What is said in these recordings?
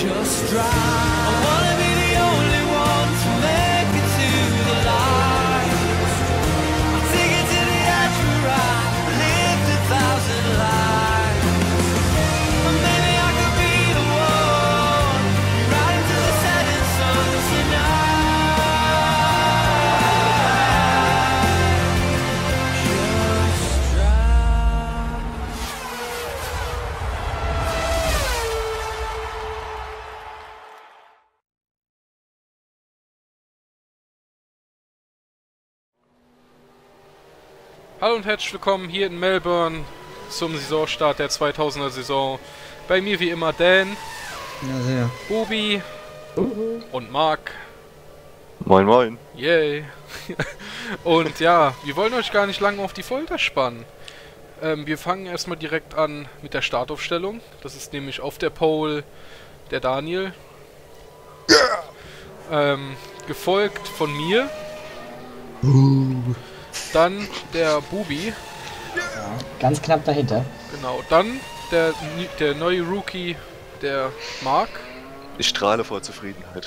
just drive. I wanna be the only one to make it to the light. I'll take it to the edge where I lived 1,000 lives. And maybe I could be the one right into the setting sun tonight. Just drive. Hallo und herzlich willkommen hier in Melbourne zum Saisonstart der 2000er Saison. Bei mir wie immer Dan, Ja, sehr. Bubi und Marc. Moin moin. Yay. Und ja, wir wollen euch gar nicht lange auf die Folter spannen. Wir fangen erstmal direkt an mit der Startaufstellung. Das ist nämlich auf der Pole der Daniel. Gefolgt von mir. Dann der Bubi. Ja, ganz knapp dahinter. Genau, dann der neue Rookie, der Marc. Ich strahle vor Zufriedenheit.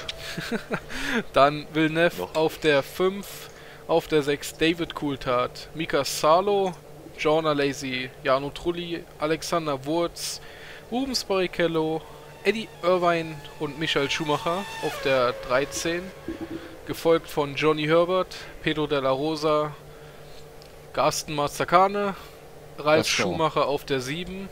Dann Villeneuve Noch. auf der 5, auf der 6 David Coulthard, Mika Salo, Jorna Lazy, Jarno Trulli, Alexander Wurz, Rubens Barrichello, Eddie Irvine und Michael Schumacher auf der 13, gefolgt von Johnny Herbert, Pedro de la Rosa, Gaston Mazzacane, Ralf Ach so. Schumacher auf der 17,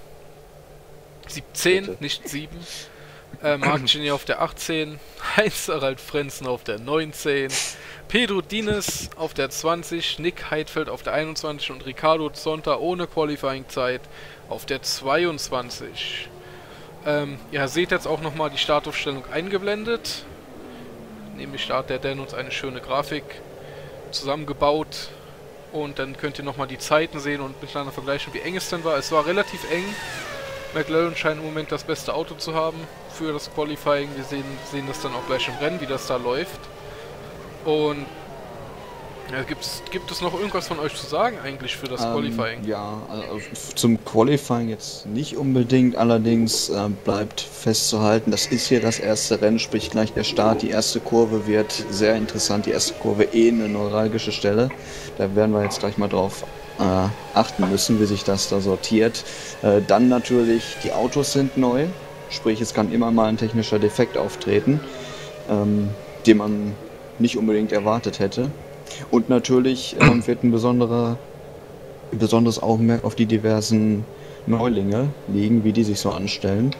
Bitte. nicht 7, Marc Gini auf der 18, Heinz-Harald Frenzen auf der 19, Pedro Dines auf der 20, Nick Heidfeld auf der 21 und Ricardo Zonta ohne Qualifying-Zeit auf der 22. Ihr seht jetzt auch nochmal die Startaufstellung eingeblendet. Nämlich da hat der Dan uns eine schöne Grafik zusammengebaut. Und dann könnt ihr nochmal die Zeiten sehen und miteinander vergleichen, wie eng es denn war. Es war relativ eng. McLaren scheint im Moment das beste Auto zu haben für das Qualifying. Wir sehen das dann auch gleich im Rennen, wie das da läuft. Und ja, gibt es noch irgendwas von euch zu sagen eigentlich für das Qualifying? Ja, also zum Qualifying jetzt nicht unbedingt, allerdings bleibt festzuhalten, das ist hier das erste Rennen, sprich gleich der Start. Die erste Kurve wird sehr interessant, die erste Kurve eine neuralgische Stelle. Da werden wir jetzt gleich mal drauf achten müssen, wie sich das da sortiert. Dann natürlich, die Autos sind neu, sprich es kann immer mal ein technischer Defekt auftreten, den man nicht unbedingt erwartet hätte. Und natürlich wird ein besonderes Augenmerk auf die diversen Neulinge liegen, wie die sich so anstellen.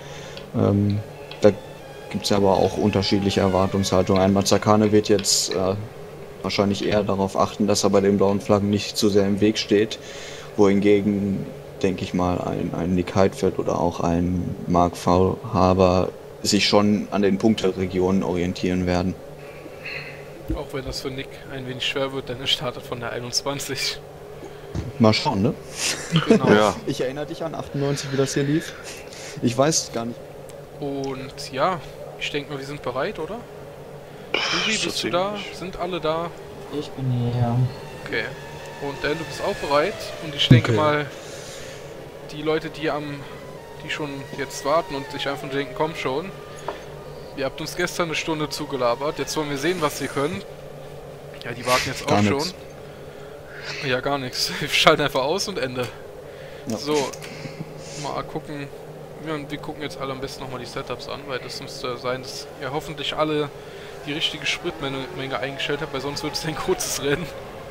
Da gibt es aber auch unterschiedliche Erwartungshaltungen. Ein Mazzacane wird jetzt wahrscheinlich eher darauf achten, dass er bei den blauen Flaggen nicht zu sehr im Weg steht, wohingegen, denke ich mal, ein Nick Heidfeld oder auch ein Mark Faulhaber sich schon an den Punkteregionen orientieren werden. Auch wenn das für Nick ein wenig schwer wird, denn er startet von der 21. Mal schauen, ne? Genau. Ja. Ich erinnere dich an 98, wie das hier lief. Ich weiß es gar nicht. Und ja, ich denke mal, wir sind bereit, oder? Bubi, So bist du da? ziemlich. Sind alle da? Ich bin hier. Okay. Und Dan, du bist auch bereit. Und ich denke Okay. mal, die Leute, die schon jetzt warten und sich einfach denken, komm schon. Ihr habt uns gestern eine Stunde zugelabert. Jetzt wollen wir sehen, was wir können. Ja, die warten jetzt auch Gar schon. nix. Ja, gar nichts. Wir schalten einfach aus und Ende. Ja. So, mal gucken. Wir gucken jetzt alle am besten nochmal die Setups an, weil das müsste sein, dass ihr hoffentlich alle die richtige Spritmenge eingestellt habt, weil sonst wird es ein kurzes Rennen.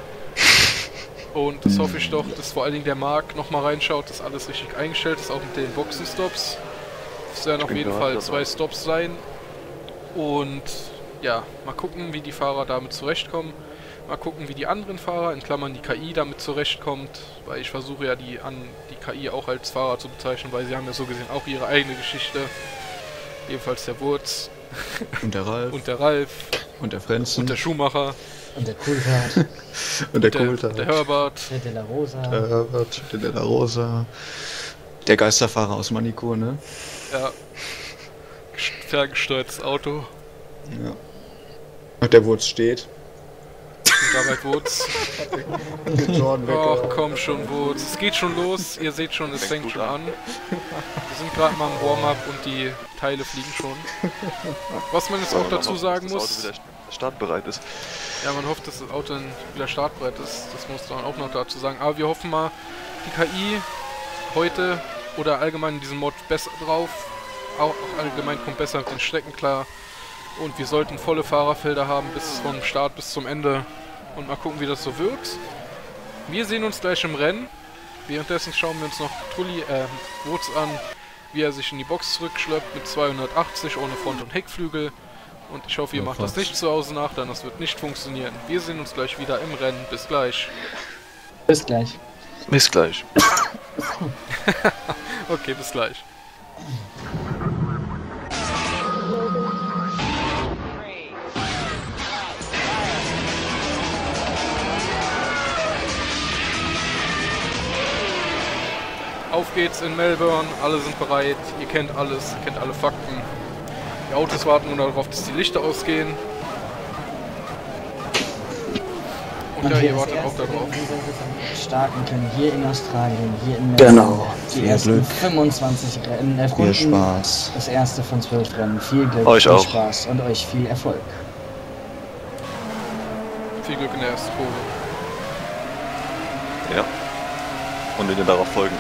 Und das hoffe ich doch, dass vor allen Dingen der Marc nochmal reinschaut, dass alles richtig eingestellt ist, auch mit den Boxenstops. Es werden auf bin jeden gerade Fall dabei. 2 Stops sein. Und ja, mal gucken, wie die Fahrer damit zurechtkommen. Mal gucken, wie die anderen Fahrer, in Klammern die KI, damit zurechtkommt. Weil ich versuche ja die KI auch als Fahrer zu bezeichnen, weil sie haben ja so gesehen auch ihre eigene Geschichte. Jedenfalls der Wurz Und der Ralf. und der Ralf Und der Frenzen. und der Schumacher Und der Coulthard, Und der der Coulthard. Herbert. der De La Rosa. Der Herbert. Der De La Rosa. Der Geisterfahrer aus Manico, ne? Ja. Ferngesteuertes Auto. Ja. Der Wurz steht. Arbeit, Woods. Jordan Ach, komm schon, Woods. Es geht schon los. Ihr seht schon, es fängt schon an. Wir sind gerade mal im Warm-Up und die Teile fliegen schon. Was man jetzt auch dazu sagen dass das muss... Auto wieder startbereit ist. Ja, man hofft, dass das Auto dann wieder startbereit ist. Das muss man auch noch dazu sagen. Aber wir hoffen mal, die KI heute oder allgemein in diesem Mod besser drauf. Auch allgemein kommt besser mit den Strecken klar. Und wir sollten volle Fahrerfelder haben bis vom Start bis zum Ende. Und mal gucken, wie das so wird. Wir sehen uns gleich im Rennen. Währenddessen schauen wir uns noch Woods an, wie er sich in die Box zurückschleppt mit 280 ohne Front- und Heckflügel. Und ich hoffe, ihr macht das nicht zu Hause nach, denn das wird nicht funktionieren. Wir sehen uns gleich wieder im Rennen. Bis gleich. Bis gleich. Bis gleich. Okay, bis gleich. Auf geht's in Melbourne, alle sind bereit, ihr kennt alles, ihr kennt alle Fakten. Die Autos warten nur darauf, dass die Lichter ausgehen. Und ja, ihr wartet auch darauf. Starten können hier in Australien, hier in Melbourne. Genau. Die Viel ersten Glück. 25 Rennen Viel Runden. Spaß. Das erste von 12 Rennen. Viel Glück, Euch viel auch. Spaß und euch viel Erfolg. Viel Glück in der ersten Kurve. Ja. Und in den darauf folgen.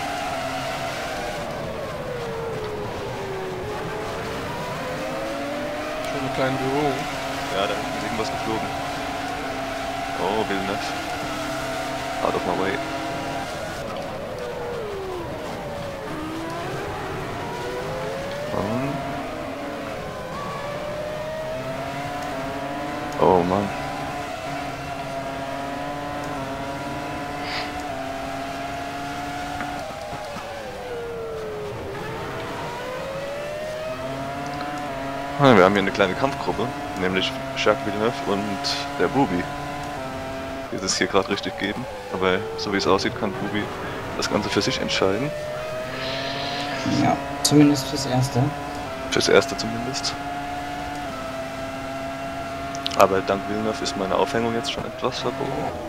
Schon ein kleines Büro. Ja, da hinten ist irgendwas geflogen. Oh, Villeneuve. Out of my way. Oh Mann. Wir haben hier eine kleine Kampfgruppe, nämlich Jacques Villeneuve und der Bubi, die es hier gerade richtig geben. Aber so wie es aussieht, kann Bubi das Ganze für sich entscheiden. Ja, zumindest fürs Erste. Fürs Erste zumindest. Aber dank Villeneuve ist meine Aufhängung jetzt schon etwas verbogen.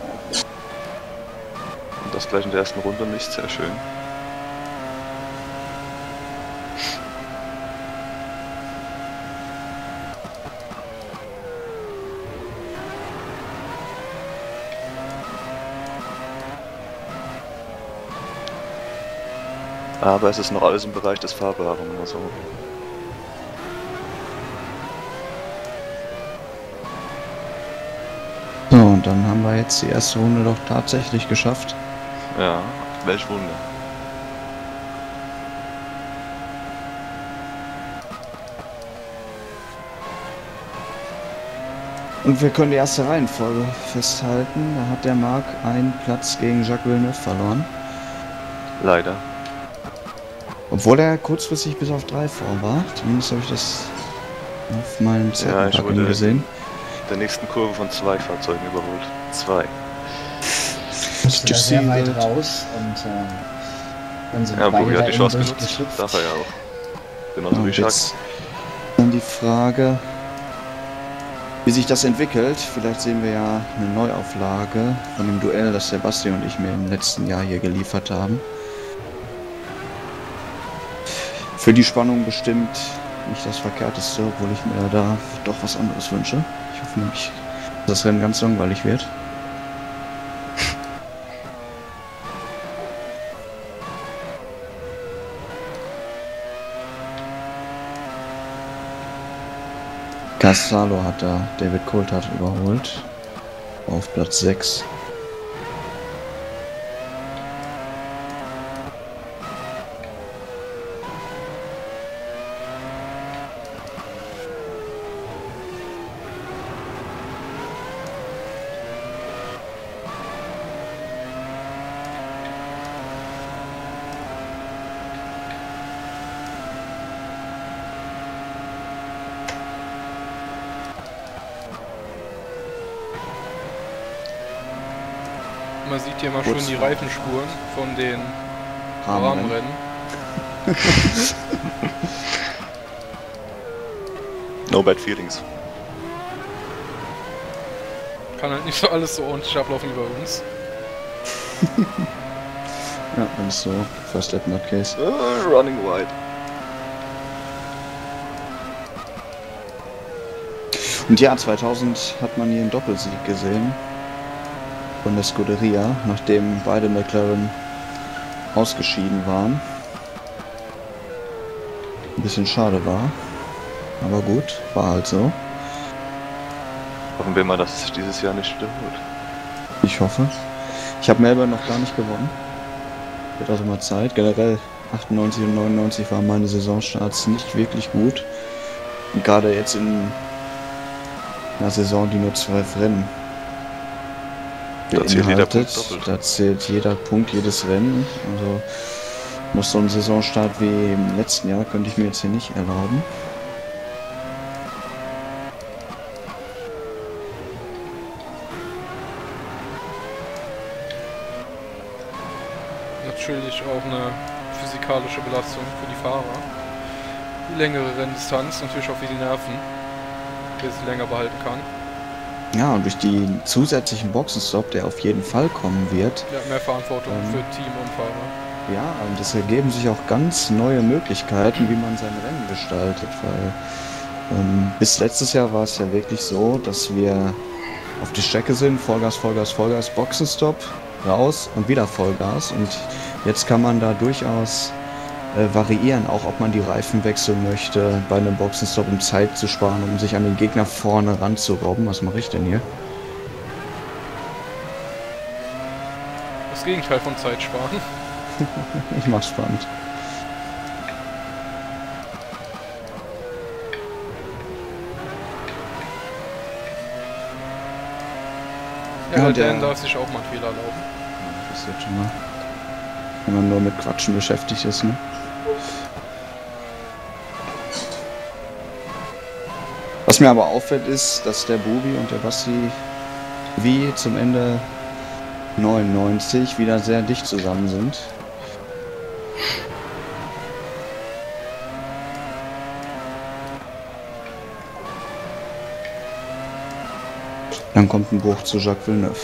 Und das gleich in der ersten Runde nicht sehr schön. Aber es ist noch alles im Bereich des Fahrbaren, also. So, und dann haben wir jetzt die erste Runde doch tatsächlich geschafft. Ja, welch Wunder. Und wir können die erste Reihenfolge festhalten. Da hat der Marc einen Platz gegen Jacques Villeneuve verloren. Leider. Obwohl er kurzfristig bis auf 3 vor war. Zumindest habe ich das auf meinem Ja, ich Zeitpacken wurde gesehen. der nächsten Kurve von 2 Fahrzeugen überholt. 2. Ist da sehr weit raus und dann sind Ja, beide Bubi da hat die innen Chance genutzt. durchgeschlüpft. Darf er ja auch. Genauso wie Und Jacques. jetzt dann die Frage, wie sich das entwickelt. Vielleicht sehen wir ja eine Neuauflage von dem Duell, das Sebastian und ich mir im letzten Jahr hier geliefert haben. Für die Spannung bestimmt nicht das Verkehrteste, obwohl ich mir da doch was anderes wünsche. Ich hoffe nämlich, dass das Rennen ganz langweilig wird. Castalo hat da David Coulthard überholt. Auf Platz 6. Man sieht hier mal schön die Reifenspuren von den Rahmenrennen. Rahmenrennen. No bad feelings. Kann halt nicht so alles so ordentlich ablaufen wie bei uns. Ja, alles so. First Lap Nutcase. Running wide. Und ja, 2000 hat man hier einen Doppelsieg gesehen von der Scuderia, nachdem beide McLaren ausgeschieden waren. Ein bisschen schade war, aber gut, war halt so. Hoffen wir mal, dass es sich dieses Jahr nicht wiederholt. Ich hoffe. Ich habe Melbourne noch gar nicht gewonnen. Wird also mal Zeit. Generell 98 und 99 waren meine Saisonstarts nicht wirklich gut. Und gerade jetzt in einer Saison, die nur 12 Rennen Da zählt jeder Punkt beinhaltet, doppelt. da zählt jeder Punkt, jedes Rennen. Also noch so einen Saisonstart wie im letzten Jahr könnte ich mir jetzt hier nicht erlauben. Natürlich auch eine physikalische Belastung für die Fahrer. Die längere Renndistanz, natürlich auch für die Nerven, wer sie länger behalten kann. Ja, und durch die zusätzlichen Boxenstopp, der auf jeden Fall kommen wird, Ja, mehr Verantwortung für Team und Fahrer. ja, und es ergeben sich auch ganz neue Möglichkeiten, wie man sein Rennen gestaltet, weil bis letztes Jahr war es ja wirklich so, dass wir auf die Strecke sind, Vollgas, Vollgas, Vollgas, Boxenstopp, raus und wieder Vollgas, und jetzt kann man da durchaus variieren, auch ob man die Reifen wechseln möchte bei einem Boxenstopp, um Zeit zu sparen, um sich an den Gegner vorne ranzurobben. Was mache ich denn hier? Das Gegenteil von Zeit sparen. Ich mach's spannend. Ja, Ja, der der- darf sich auch mal einen Fehler erlauben. Das ist jetzt schon mal, wenn man nur mit Quatschen beschäftigt ist, ne? Was mir aber auffällt ist, dass der Bubi und der Basti wie zum Ende 99 wieder sehr dicht zusammen sind. Dann kommt ein Bruch zu Jacques Villeneuve.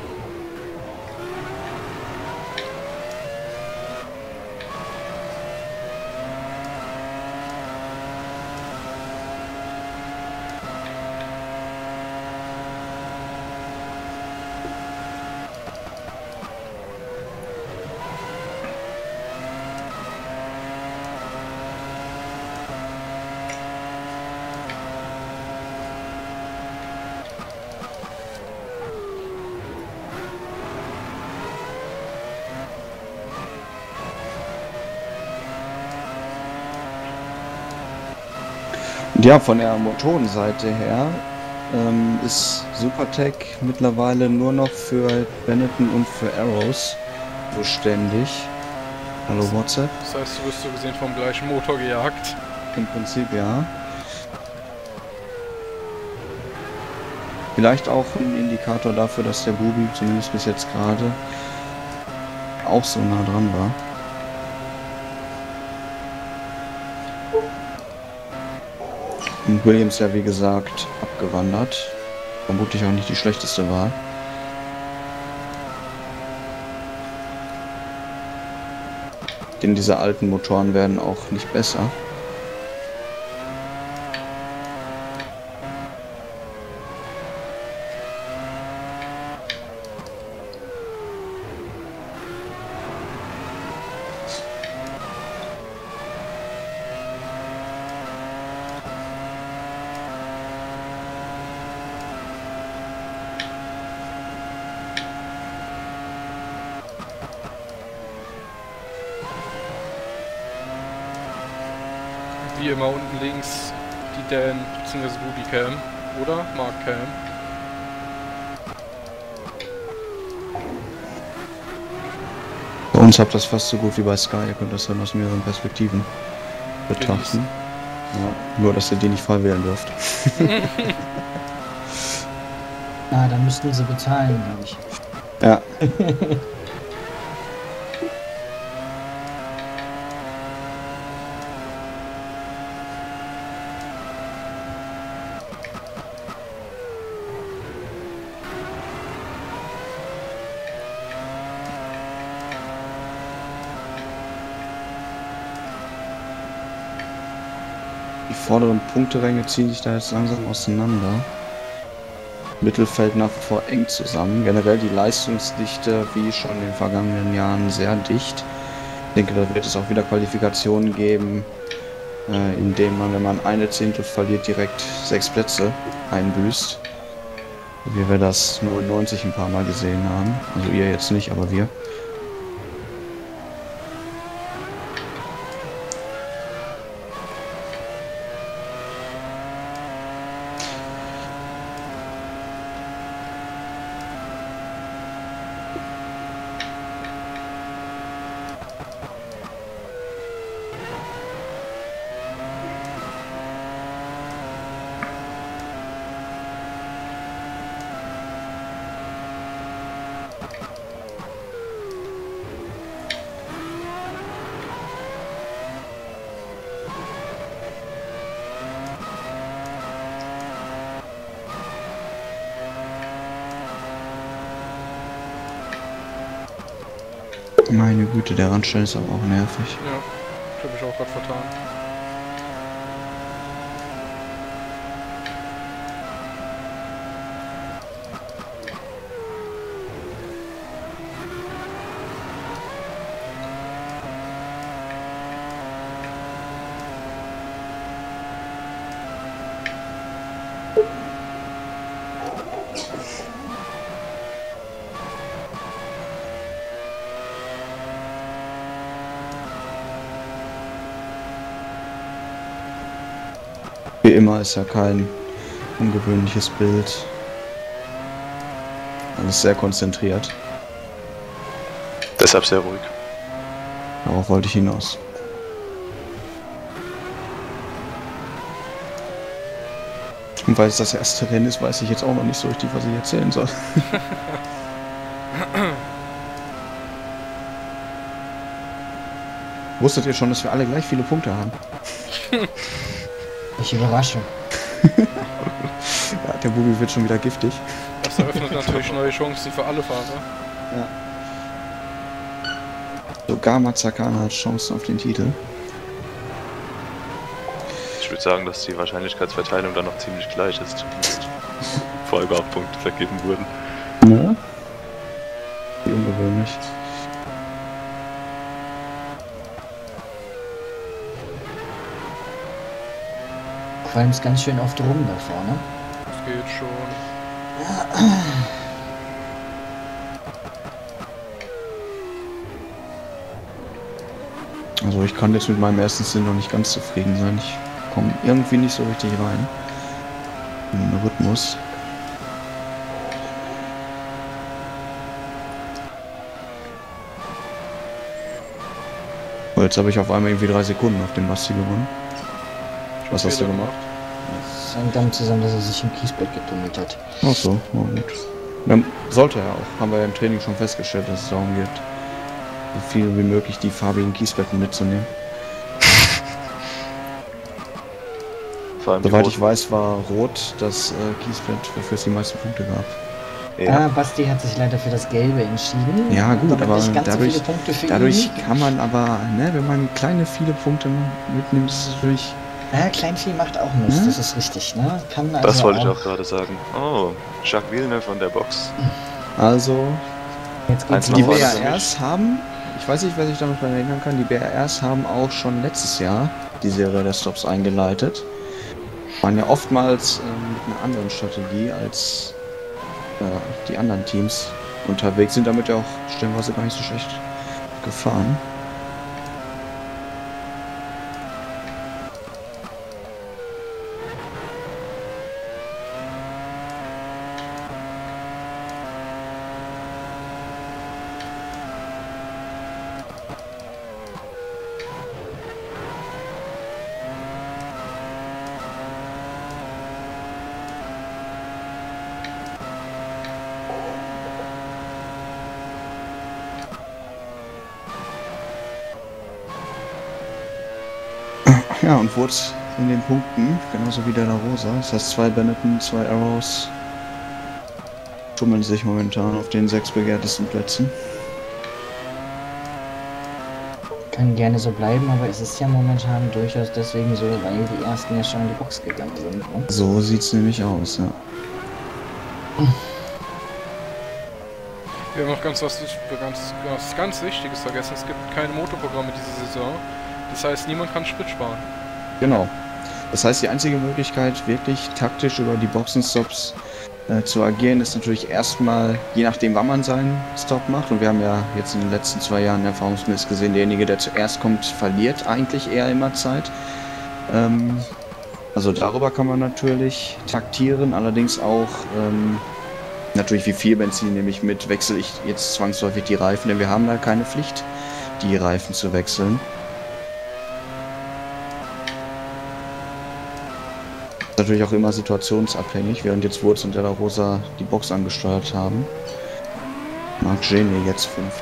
Und ja, von der Motorenseite her ist Supertech mittlerweile nur noch für Benetton und für Arrows zuständig. Hallo WhatsApp? Das heißt, du wirst so gesehen vom gleichen Motor gejagt. Im Prinzip ja. Vielleicht auch ein Indikator dafür, dass der Bubi zumindest bis jetzt gerade auch so nah dran war. Und Williams ja wie gesagt abgewandert. Vermutlich auch nicht die schlechteste Wahl. Denn diese alten Motoren werden auch nicht besser. Wie immer unten links die Dan bzw. Bubi Cam oder Mark Cam. Bei uns habt das fast so gut wie bei Sky, ihr könnt das dann aus mehreren Perspektiven betrachten. Ja, nur, dass ihr die nicht frei wählen dürft. Ah, dann müssten sie bezahlen, glaube ich. Ja. vorderen Punkteränge ziehen sich da jetzt langsam auseinander. Mittelfeld nach wie vor eng zusammen. Generell die Leistungsdichte, wie schon in den vergangenen Jahren, sehr dicht. Ich denke, da wird es auch wieder Qualifikationen geben, in denen man, wenn man eine Zehntel verliert, direkt 6 Plätze einbüßt. Wie wir das 99 ein paar Mal gesehen haben. Also ihr jetzt nicht, aber wir. Meine Güte, der Randstein ist aber auch nervig. Ja, ich habe mich auch gerade vertan. Wie immer ist ja kein ungewöhnliches Bild. Alles sehr konzentriert. Deshalb sehr ruhig. Darauf wollte ich hinaus. Und weil es das erste Rennen ist, weiß ich jetzt auch noch nicht so richtig, was ich erzählen soll. Wusstet ihr schon, dass wir alle gleich viele Punkte haben? Ich überrasche. Ja, der Bubi wird schon wieder giftig. Das eröffnet natürlich neue Chancen für alle Fahrer. Ja. Sogar Mazzacana hat Chancen auf den Titel. Ich würde sagen, dass die Wahrscheinlichkeitsverteilung dann noch ziemlich gleich ist, zumindest bevor überhaupt Punkte vergeben wurden. Ne? Wie ungewöhnlich. Qualm's ganz schön oft rum da vorne. Das geht schon. Also ich kann jetzt mit meinem ersten Sinn noch nicht ganz zufrieden sein. Ich komme irgendwie nicht so richtig rein in den Rhythmus. Oh, jetzt habe ich auf einmal irgendwie 3 Sekunden auf dem Basti gewonnen. Was hast du gemacht? Das hängt damit zusammen, dass er sich im Kiesbett getummelt hat. Ach so, na gut. Ja, sollte er auch. Haben wir ja im Training schon festgestellt, dass es darum geht, so viel wie möglich die farbigen Kiesbetten mitzunehmen. Vor allem Soweit ich weiß, war Rot das Kiesbett, wofür es die meisten Punkte gab. Ja. Basti hat sich leider für das Gelbe entschieden. Ja gut, aber nicht ganz dadurch, so viele Punkte für dadurch ihn. kann man aber, ne, wenn man kleine, viele Punkte mitnimmt, ist es natürlich... Ja, Kleinvieh macht auch Mist, Hm? das ist richtig, ne? Kann also Das wollte ich auch gerade sagen. Oh, Jacques Villeneuve von der Box. Also, Jetzt geht's Eins die noch los. vorne für BRRs haben, ich weiß nicht, wer sich damit erinnern kann, die BRRs haben auch schon letztes Jahr die Serie der Stops eingeleitet. Waren ja oftmals mit einer anderen Strategie als die anderen Teams unterwegs, sind damit ja auch stellenweise gar nicht so schlecht gefahren. Ja, und wurde in den Punkten, genauso wie der La Rosa, das heißt 2 Benetton, 2 Arrows, tummeln sich momentan auf den 6 begehrtesten Plätzen. Kann gerne so bleiben, aber es ist ja momentan durchaus deswegen so, weil die ersten ja schon in die Box gegangen sind. Ne? So sieht's nämlich aus, ja. Wir haben noch ganz Wichtiges vergessen. Es gibt keine Motorprogramme diese Saison. Das heißt, niemand kann Sprit sparen. Genau. Das heißt, die einzige Möglichkeit, wirklich taktisch über die Boxenstops zu agieren, ist natürlich erstmal, je nachdem, wann man seinen Stop macht. Und wir haben ja jetzt in den letzten 2 Jahren erfahrungsgemäß gesehen, derjenige, der zuerst kommt, verliert eigentlich eher immer Zeit. Also darüber kann man natürlich taktieren, allerdings auch natürlich wie viel Benzin nehme ich mit, wechsle ich jetzt zwangsläufig die Reifen, denn wir haben da keine Pflicht, die Reifen zu wechseln. Natürlich auch immer situationsabhängig, während jetzt Wurz und De La Rosa die Box angesteuert haben. Marc Genie jetzt 5.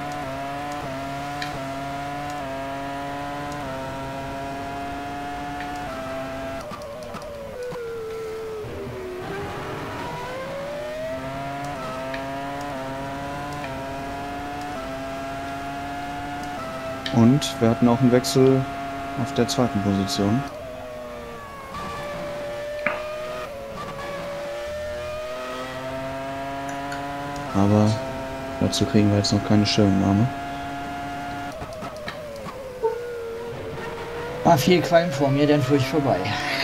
Und wir hatten auch einen Wechsel auf der 2. Position. Aber dazu kriegen wir jetzt noch keine Stellungnahme. War viel Qualm vor mir, dann fuhr ich vorbei.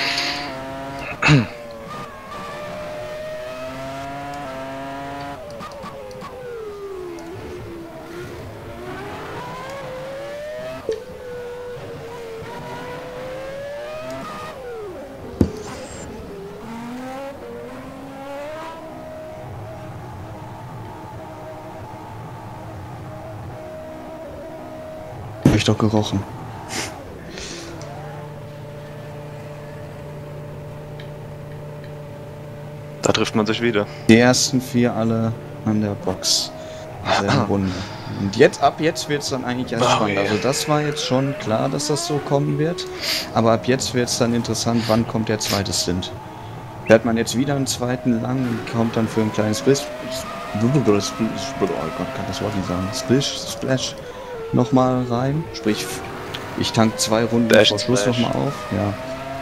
Hab ich doch gerochen. Da trifft man sich wieder. Die ersten 4 alle an der Box. Selbe Runde. Und ab jetzt wird es dann eigentlich erst spannend. Also das war jetzt schon klar, dass das so kommen wird. Aber ab jetzt wird es dann interessant, wann kommt der zweite Stint. Fährt man jetzt wieder einen zweiten lang und kommt dann für ein kleines Splish. Oh Gott, kann das Wort nicht sagen. Splash nochmal rein. Sprich, ich tank 2 Runden vor Schluss nochmal auf. Ja.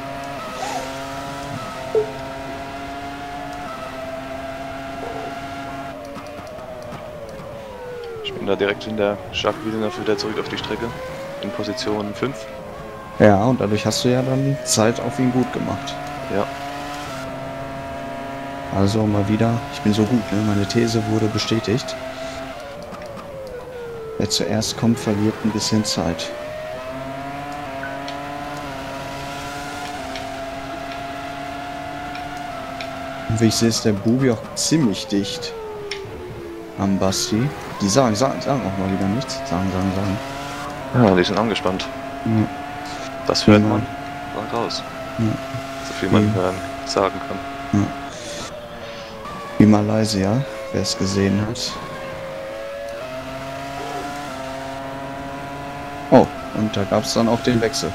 Ich bin da direkt in der Jacques Villeneuve wieder zurück auf die Strecke. In Position 5. Ja, und dadurch hast du ja dann Zeit auf ihn gut gemacht. Ja. Also mal wieder, ich bin so gut, ne? Meine These wurde bestätigt. Wer zuerst kommt, verliert ein bisschen Zeit. Und wie ich sehe, ist der Bubi auch ziemlich dicht am Basti. Die sagen auch mal wieder nichts. Sagen. Ja, die sind angespannt. Ja. Das hört man raus. Ja. So viel man hören, sagen kann. Ja. Wie Malaysia, wer es gesehen hat. Oh, und da gab es dann auch den Wechsel.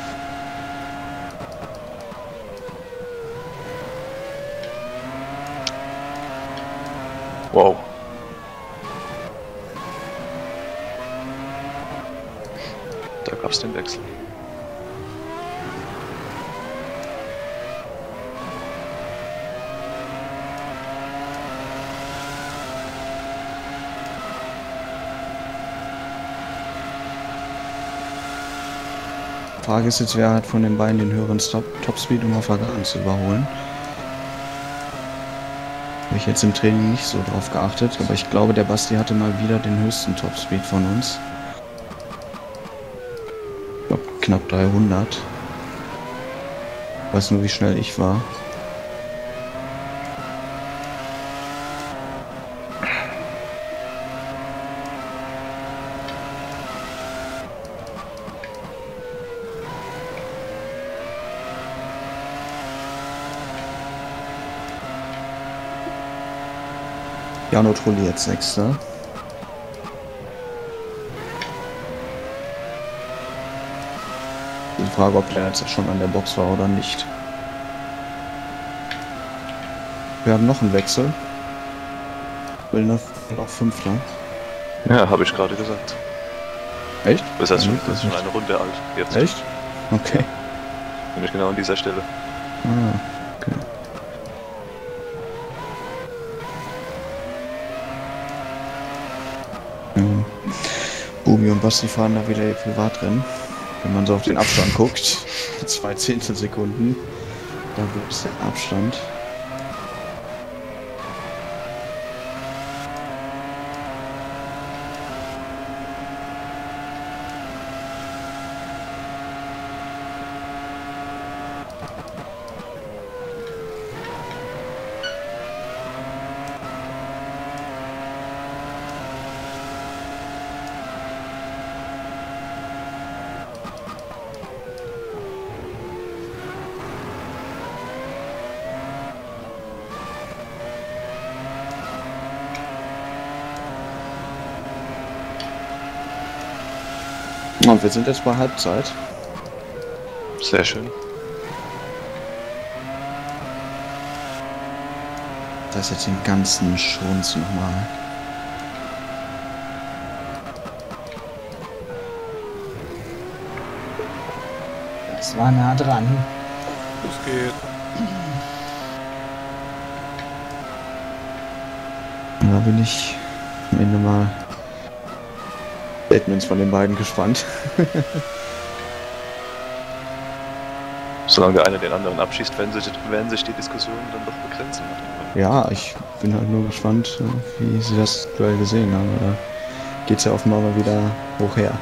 Wow. Da gab es den Wechsel. Frage ist jetzt, wer hat von den beiden den höheren Topspeed, um auf Vergaben zu überholen. Habe ich jetzt im Training nicht so drauf geachtet, aber ich glaube, der Basti hatte mal wieder den höchsten Topspeed von uns. Ich glaube, knapp 300. Ich weiß nur, wie schnell ich war. Jano Trulli jetzt 6. Die Frage, ob der jetzt schon an der Box war oder nicht. Wir haben noch einen Wechsel. Villeneuve auch 5. Ja, habe ich gerade gesagt. Echt? Das heißt schon, Ja, das ist schon eine Runde alt. Jetzt. Echt? Okay. Nämlich genau an dieser Stelle. Ah, okay. Bumi und Basti fahren da wieder ihr Privatrennen. Wenn man so auf den Abstand guckt, 2 Zehntelsekunden, da wird der Abstand. Und wir sind jetzt bei Halbzeit. Sehr schön. Das ist jetzt den ganzen Schrunz nochmal. Das war nah dran. Los geht. Da bin ich am Ende mal Statements von den beiden gespannt. Solange der eine den anderen abschießt, werden sich die Diskussionen dann doch begrenzen. Ja, ich bin halt nur gespannt, wie sie das Duell gesehen haben. Da geht's ja offenbar mal wieder hoch her.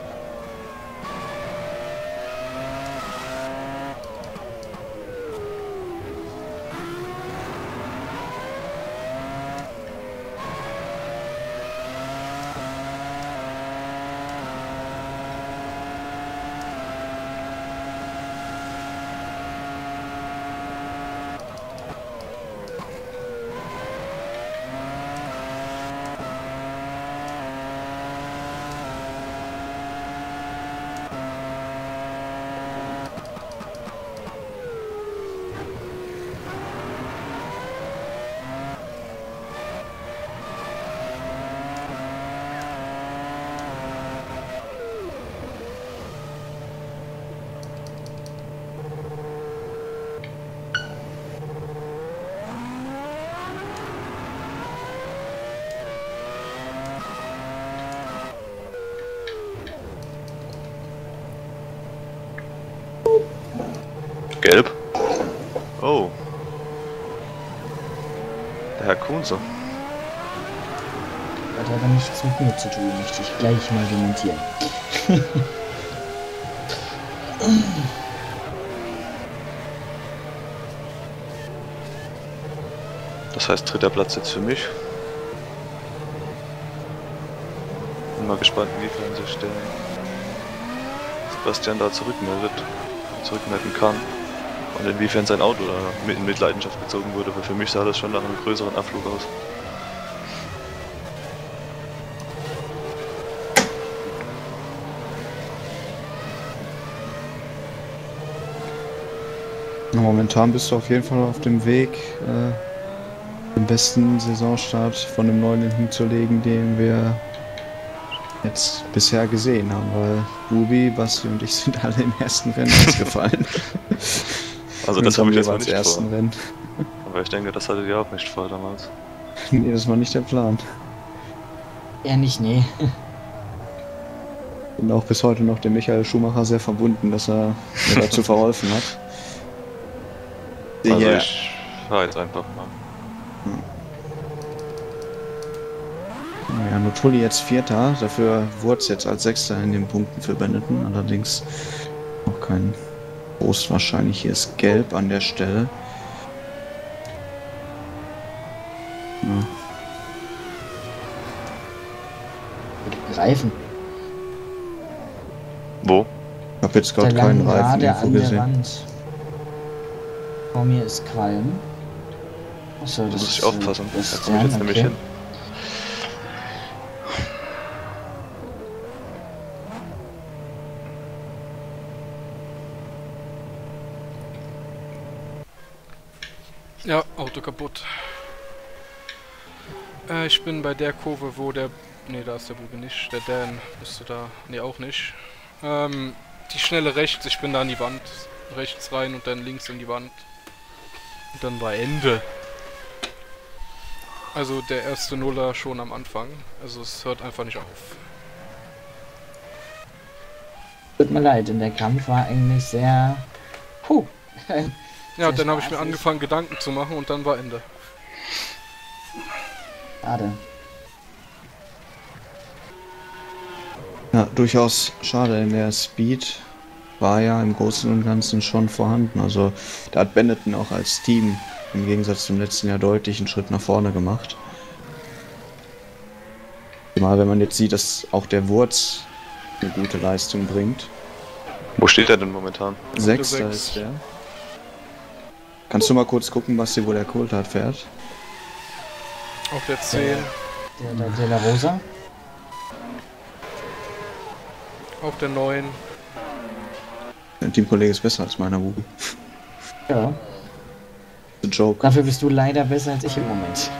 Gelb? Oh. Der Herr Kunze. Hat aber nichts mit mir zu tun, möchte ich gleich mal dementieren. Das heißt, dritter Platz jetzt für mich. Bin mal gespannt, inwiefern sich der Sebastian da zurückmelden kann. Und inwiefern sein Auto da in Mitleidenschaft gezogen wurde, weil für mich sah das schon nach einem größeren Abflug aus. Momentan bist du auf jeden Fall auf dem Weg, den besten Saisonstart von einem neuen hinzulegen, den wir jetzt bisher gesehen haben, weil Bubi, Basti und ich sind alle im ersten Rennen ausgefallen. Also das habe ich jetzt mal nicht ersten vor. Rennen. Aber ich denke, das hattet ihr auch nicht vor damals. Nee, das war nicht der Plan. Eher nicht, nee. Bin auch bis heute noch dem Michael Schumacher sehr verbunden, dass er mir dazu verholfen hat. Also Ja. ich fahre jetzt einfach mal. Ja, Nutulli jetzt Vierter, dafür wurde es jetzt als Sechster in den Punkten für Benetton, allerdings noch kein Prost wahrscheinlich. Hier ist Gelb an der Stelle. Ja. Reifen. Wo? Ich habe jetzt Da gerade lang keinen Reifen gerade irgendwo an der gesehen. Wand. Vor mir ist Qualm. Achso, Da das muss ich ist aufpassen. Da das komme ich jetzt nämlich hin. Ja, Auto kaputt. Ich bin bei der Kurve, wo der Ne, da ist der Bubi nicht. Der Dan müsste da. Ne, auch nicht. Die schnelle rechts, ich bin da an die Wand. Rechts rein und dann links in die Wand. Und dann war Ende. Also der erste Nuller schon am Anfang. Also es hört einfach nicht auf. Tut mir leid, in der Kampf war eigentlich sehr... Puh. Ja, dann habe ich mir angefangen Gedanken zu machen und dann war Ende. Schade. Ja, durchaus schade, denn der Speed war ja im Großen und Ganzen schon vorhanden. Also da hat Benetton auch als Team im Gegensatz zum letzten Jahr deutlich einen Schritt nach vorne gemacht. Mal wenn man jetzt sieht, dass auch der Wurz eine gute Leistung bringt. Wo steht er denn momentan? Sechster Sechs. ist der. Kannst du mal kurz gucken, was dir wohl der Coulthard fährt? Auf der 10, Der De La Rosa. auf der 9. Dein Teamkollege ist besser als meiner Bubi. Ja. The Joke. Dafür bist du leider besser als ich im Moment.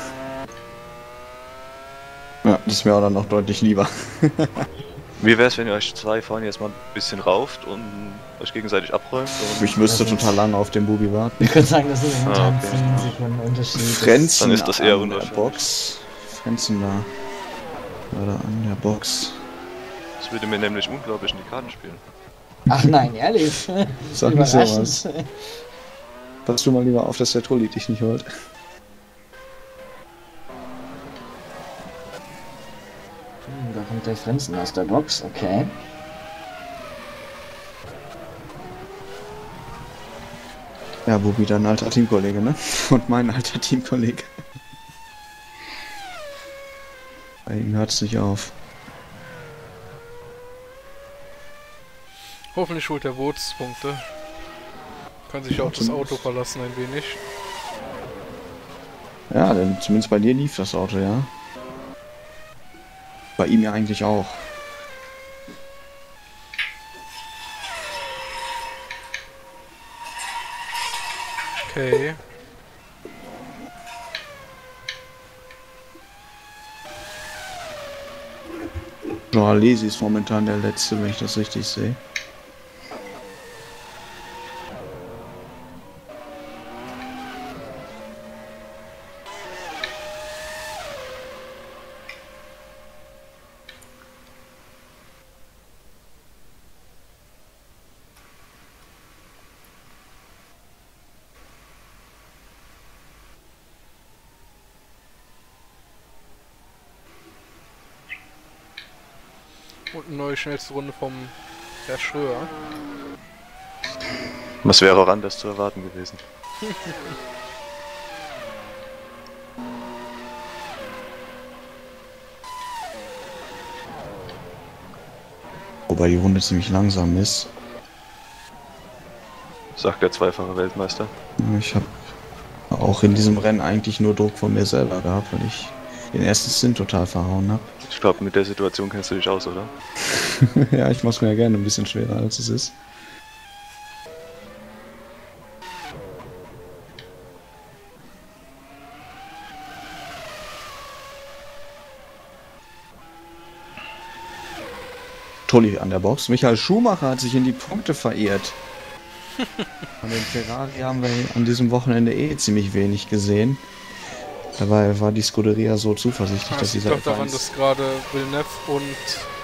Ja, das wäre dann noch deutlich lieber. Wie wär's, wenn ihr euch zwei vorne jetzt mal ein bisschen rauft und euch gegenseitig abräumt? Und Ich müsste total lange auf den Bubi warten. Ich würde sagen, das sind momentan okay. 10 Sekunden Unterschied. Frenzen Dann ist das eher an der unwahrscheinlich. Box. Frenzen da. Oder an der Box. das würde mir nämlich unglaublich in die Karten spielen. Ach nein, ehrlich? Sag nicht sowas. Pass du mal lieber auf, dass der Trulli dich nicht holt. Da kommt der Frenzen aus der Box, okay. Ja, Bubi, dein alter Teamkollege, ne? Und mein alter Teamkollege. Bei ihm hört's nicht auf. Hoffentlich holt der Wurz Punkte. Kann sich auch das Auto verlassen ein wenig. Ja, denn zumindest bei dir lief das Auto, ja. Bei ihm ja eigentlich auch. Okay. Jean Alesi ist momentan der letzte, wenn ich das richtig sehe. Und eine neue schnellste Runde vom Herr Schröer. Was wäre auch anders zu erwarten gewesen? Wobei die Runde ziemlich langsam ist. Sagt der zweifache Weltmeister. Ich habe auch in diesem Rennen eigentlich nur Druck von mir selber gehabt, weil ich den ersten Stint total verhauen habe. Ich glaube, mit der Situation kennst du dich aus, oder? Ja, ich mach's mir ja gerne ein bisschen schwerer, als es ist. Tolli an der Box. Michael Schumacher hat sich in die Punkte verirrt. An den Ferrari haben wir an diesem Wochenende ziemlich wenig gesehen. Dabei war die Scuderia so zuversichtlich, dass Das sie liegt doch daran, dass gerade Villeneuve und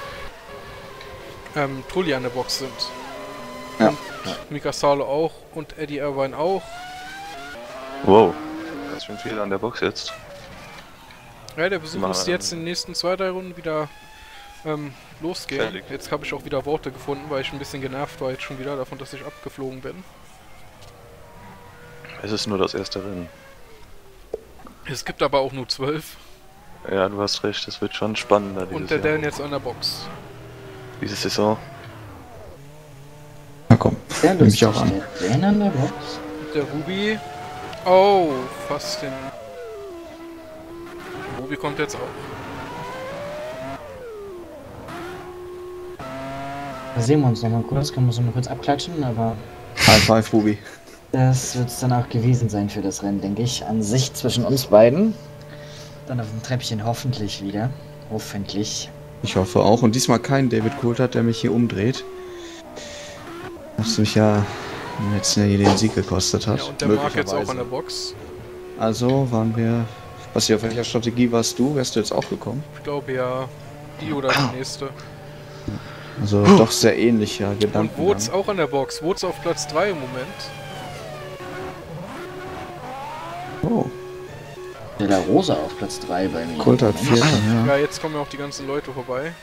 Trulli an der Box sind. Ja. Und Mika Salo auch und Eddie Irvine auch. Wow. Was für ein Fehler an der Box jetzt. Ja, der Besuch Mal- müsste jetzt in den nächsten 2-3 Runden wieder losgehen. Fertig. Jetzt habe ich auch wieder Worte gefunden, weil ich ein bisschen genervt war jetzt schon wieder davon, dass ich abgeflogen bin. Es ist nur das erste Rennen. Es gibt aber auch nur 12 Ja, du hast recht, es wird schon spannender und der Jahr. Dan jetzt an der Box. Diese Saison. Na komm, Sehr nehme ich lustig, auch an. der Dan an der Box. Der Ruby. Oh, fast den. Ruby kommt jetzt auch. Da sehen wir uns nochmal kurz, können wir uns noch mal kurz abklatschen, aber High five, Bubi. das wird es dann auch gewesen sein für das Rennen, denke ich. An sich zwischen uns beiden. Dann auf dem Treppchen hoffentlich wieder. Hoffentlich. Ich hoffe auch. Und diesmal kein David Coulthard, der mich hier umdreht. Was mich ja jetzt hier den Sieg gekostet hat. Ja, und der Marc jetzt auch an der Box. Also waren wir... Was hier, auf welcher Strategie warst du? Wärst du jetzt auch gekommen? Ich glaube ja, die oder die nächste. Also doch sehr ähnlicher Und Gedanken. Woods auch an der Box. Woods auf Platz 3 im Moment. Oh, De La Rosa auf Platz 3 bei mir. Coulthard Vierter, Ja, ja. jetzt kommen ja auch die ganzen Leute vorbei.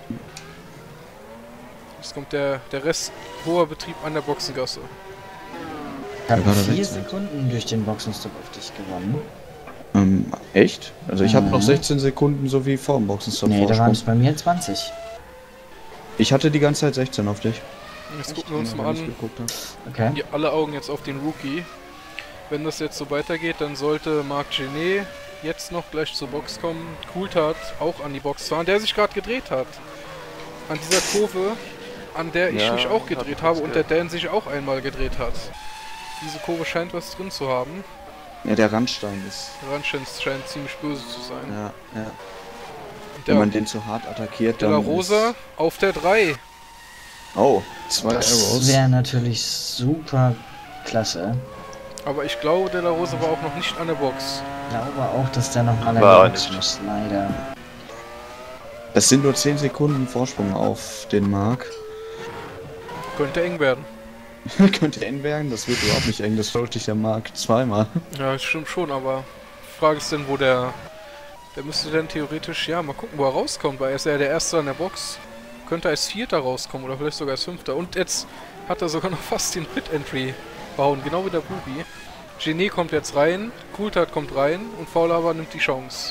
Jetzt kommt der Rest hoher Betrieb an der Boxengasse. Ich habe gerade 4 weg. Sekunden durch den Boxenstopp auf dich gewonnen. Echt? Also ich habe noch Mhm. 16 Sekunden so wie vor dem Boxenstopp Nee, da waren Vorsprung. es bei mir 20. Ich hatte die ganze Zeit 16 auf dich. Jetzt gucken wir uns Wenn mal ich an. geguckt hab. Okay. Ja, alle Augen jetzt auf den Rookie. Wenn das jetzt so weitergeht, dann sollte Marc Genet jetzt noch gleich zur Box kommen. Coulthard auch an die Box fahren, der sich gerade gedreht hat. An dieser Kurve, an der ich Ja, mich auch hab gedreht ich habe und der gehört. Dan sich auch einmal gedreht hat. Diese Kurve scheint was drin zu haben. Ja, der Randstein ist. Der Rand scheint ziemlich böse zu sein. Ja, ja. Und Wenn man der den zu hart attackiert, De La dann. Rosa Ist... auf der 3. Oh, 2 Das Arrows. wäre natürlich super klasse. Aber ich glaube, De La Rosa war auch noch nicht an der Box. Ich glaube auch, dass der noch mal War an der Box nicht. muss, leider. Das sind nur 10 Sekunden Vorsprung auf den Mark. Könnte eng werden. Könnte eng werden, das wird überhaupt nicht eng, das sollte ich der Mark zweimal. Ja, das stimmt schon, aber die Frage ist denn, wo der müsste dann theoretisch, ja, mal gucken, wo er rauskommt, weil er ist ja der Erste an der Box. Könnte als Vierter rauskommen oder vielleicht sogar als Fünfter. Und jetzt hat er sogar noch fast den Pit-Entry bauen, genau wie der Bubi. Genet kommt jetzt rein, Coulthard kommt rein und Faulhaber nimmt die Chance.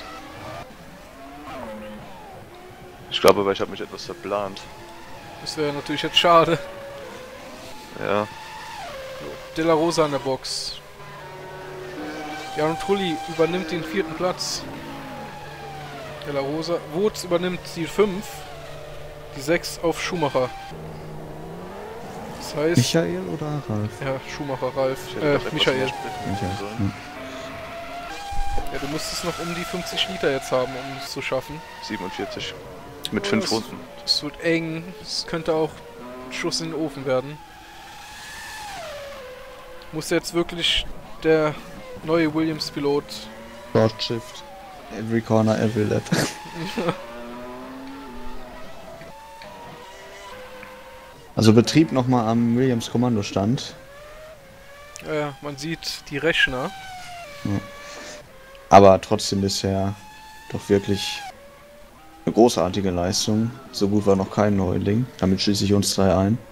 Ich glaube aber, ich habe mich etwas verplant. Das wäre natürlich jetzt schade. Ja, De La Rosa an der Box. Ja, und Trulli übernimmt den 4. Platz. De La Rosa. Woods übernimmt die 5. Die 6 auf Schumacher. Das heißt... Michael oder Ralf? Ja, Schumacher, Ralf. ich hätte doch etwas Michael. mehr Sprit nehmen Michael. sollen. Ja, du müsstest noch um die 50 Liter jetzt haben, um es zu schaffen. 47. Mit Oh, 5 das- Runden. Das wird eng. Es könnte auch ein Schuss in den Ofen werden. Muss jetzt wirklich der neue Williams-Pilot... Short Shift. Every corner, every lap. Also Betrieb nochmal am Williams Kommandostand. man sieht die Rechner. Aber trotzdem bisher doch wirklich eine großartige Leistung. So gut war noch kein Neuling. Damit schließe ich uns 3 ein.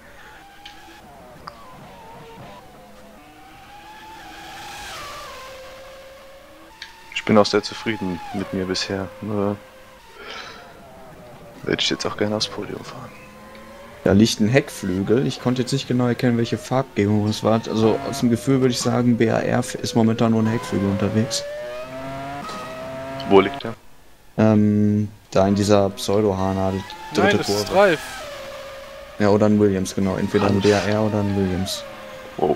Ich bin auch sehr zufrieden mit mir bisher. Nur werde ich jetzt auch gerne aufs Podium fahren. Da liegt ein Heckflügel. Ich konnte jetzt nicht genau erkennen, welche Farbgebung es war. Also aus dem Gefühl würde ich sagen, BAR ist momentan nur ein Heckflügel unterwegs. Wo liegt der? Da in dieser Pseudo-Haarnadel. Nein, das ist Ralf. Ja, oder ein Williams, genau. Entweder ein BAR oder ein Williams. Wow.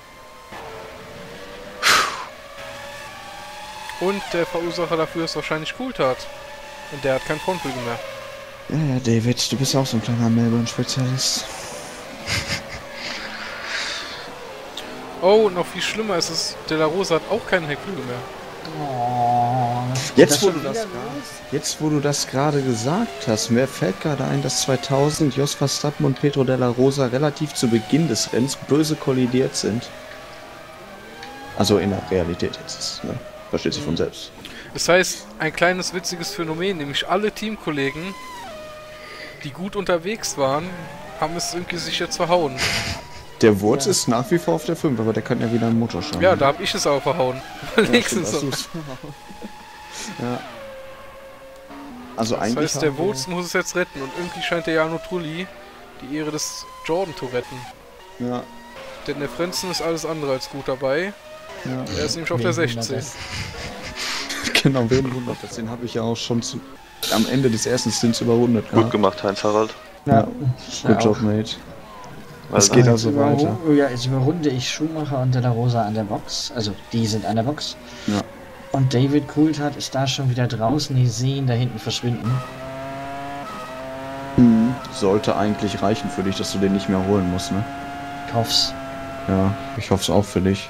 Und der Verursacher dafür ist wahrscheinlich Coulthard. Und der hat kein Frontflügel mehr. Ja, David, du bist auch so ein kleiner Melbourne-Spezialist. Oh, noch viel schlimmer ist es, De La Rosa hat auch keinen Heckflügel mehr. Oh, Jetzt, geht wo schon du wieder das los? Jetzt, wo du das gerade gesagt hast, mir fällt gerade ein, dass 2000 Jos Verstappen und Pedro de la Rosa relativ zu Beginn des Rennens böse kollidiert sind. Also in der Realität jetzt, ne? Versteht sich von selbst. Das heißt, ein kleines witziges Phänomen, nämlich alle Teamkollegen, die gut unterwegs waren, haben es irgendwie sich jetzt verhauen. Der Wurz ist nach wie vor auf der 5, aber der kann ja wieder einen Motor schauen. Ja, da habe ich es aber verhauen. Wenigstens so. Ja. Also Das eigentlich heißt, der haben wir- Woods muss es jetzt retten und irgendwie scheint der Jarno Trulli die Ehre des Jordan zu retten. Ja, Denn der Frenzen ist alles andere als gut dabei. ja. Er ist nämlich auf der Wen wundert 16. das? Genau, wen wundert das? Den habe ich ja auch schon am Ende des ersten Stints überrundet Gut gehabt. gemacht, Heinz Harald. Ja, Ich Good auch. Job, Mate. Es Also, geht Jetzt also weiter. Ja, jetzt überrunde ich Schumacher und De La Rosa an der Box. Also, die sind an der Box. Ja. Und David Coulthard ist da schon wieder draußen. Ich sehe ihn da hinten verschwinden. Sollte eigentlich reichen für dich, dass du den nicht mehr holen musst, ne? Ich hoff's. Ja, ich hoffe es auch für dich.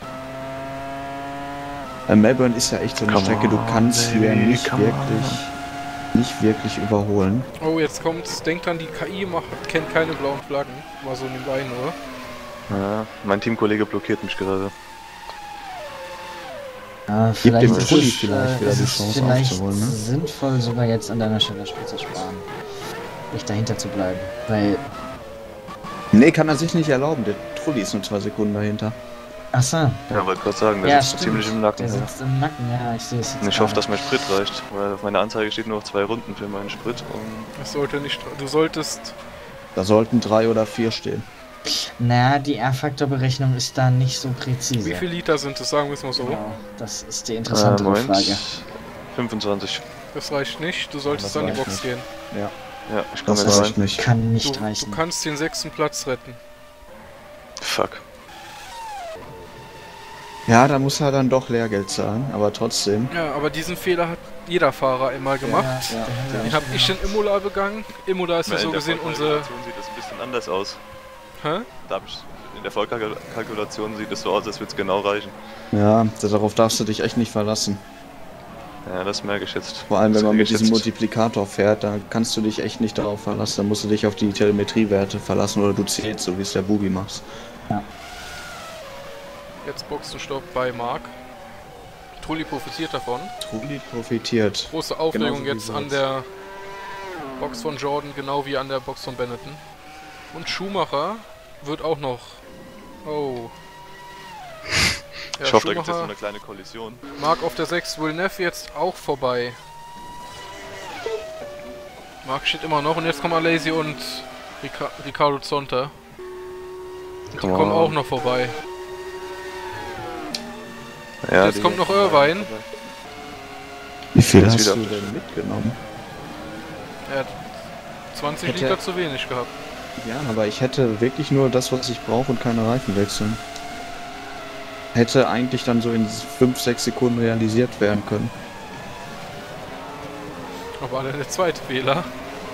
Melbourne ist ja echt so eine Come Strecke, du on, kannst hier baby, nicht come wirklich überholen. Oh, jetzt kommt's. Denkt dran, die KI kennt keine blauen Flaggen. Mal so nebenbei nur. Ja, mein Teamkollege blockiert mich gerade. Ja, Gib dem ist Trulli es, vielleicht wieder ist die es Chance vielleicht aufzuholen, ne? sinnvoll, sogar jetzt an deiner Stelle Spiel zu sparen. Nicht dahinter zu bleiben. Weil, Nee, kann er sich nicht erlauben. Der Trulli ist nur 2 Sekunden dahinter. achso. Ja, wollte gerade sagen, der Ja, sitzt stimmt. ziemlich im Nacken. Der Ja. sitzt im Nacken, ja, ich sehe es jetzt. Und ich hoffe, dass mein Sprit reicht, weil auf meiner Anzeige steht nur noch 2 Runden für meinen Sprit. Und Das sollte nicht. Du solltest. Da sollten 3 oder 4 stehen. Na, die R-Faktor-Berechnung ist da nicht so präzise. Wie viel Liter sind es? Sagen wir es mal so. Genau, das ist die interessantere Frage. 25. Das reicht nicht. Du solltest Das an die reicht Box nicht. gehen. Ja, Ja, ich komme das jetzt reicht rein. nicht. Kann Du, nicht du reichen. kannst den 6. Platz retten. Fuck. Ja, da muss er dann doch Lehrgeld zahlen, aber trotzdem. Ja, aber diesen Fehler hat jeder Fahrer einmal gemacht. Ja, Den habe ich in Imola begangen. Imola ist ja so gesehen unsere. Sieht das ein bisschen anders aus. Hä? Da hab ich, in der Vollkalkulation sieht es so aus, als würde es genau reichen. Ja, darauf darfst du dich echt nicht verlassen. Ja, das merke ich jetzt. Vor allem, wenn Das man krieg mit ich diesem jetzt- Multiplikator fährt, da kannst du dich echt nicht darauf verlassen. Da musst du dich auf die Telemetriewerte verlassen oder du zählst, so wie es der Bubi macht. Jetzt Boxenstopp bei Mark. Trulli profitiert davon. Trulli profitiert. Große Aufregung Genauso wie jetzt an sonst. der Box von Jordan, genau wie an der Box von Benetton. Und Schumacher wird auch noch. Oh. Ja, Ich hoffe, da gibt es jetzt so Schumacher, eine kleine Kollision. Mark auf der 6, Villeneuve jetzt auch vorbei. Mark steht immer noch und jetzt kommen Alesi und Ricardo Zonta. Die kommen auch noch vorbei. Ja, Jetzt kommt noch Irvine. Wie viel Jetzt hast wieder du auf der denn mitgenommen? Er hat 20 Hätte- Liter zu wenig gehabt. Ja, aber ich hätte wirklich nur das, was ich brauche und keine Reifen wechseln. Hätte eigentlich dann so in 5-6 Sekunden realisiert werden können. Aber der zweite Fehler.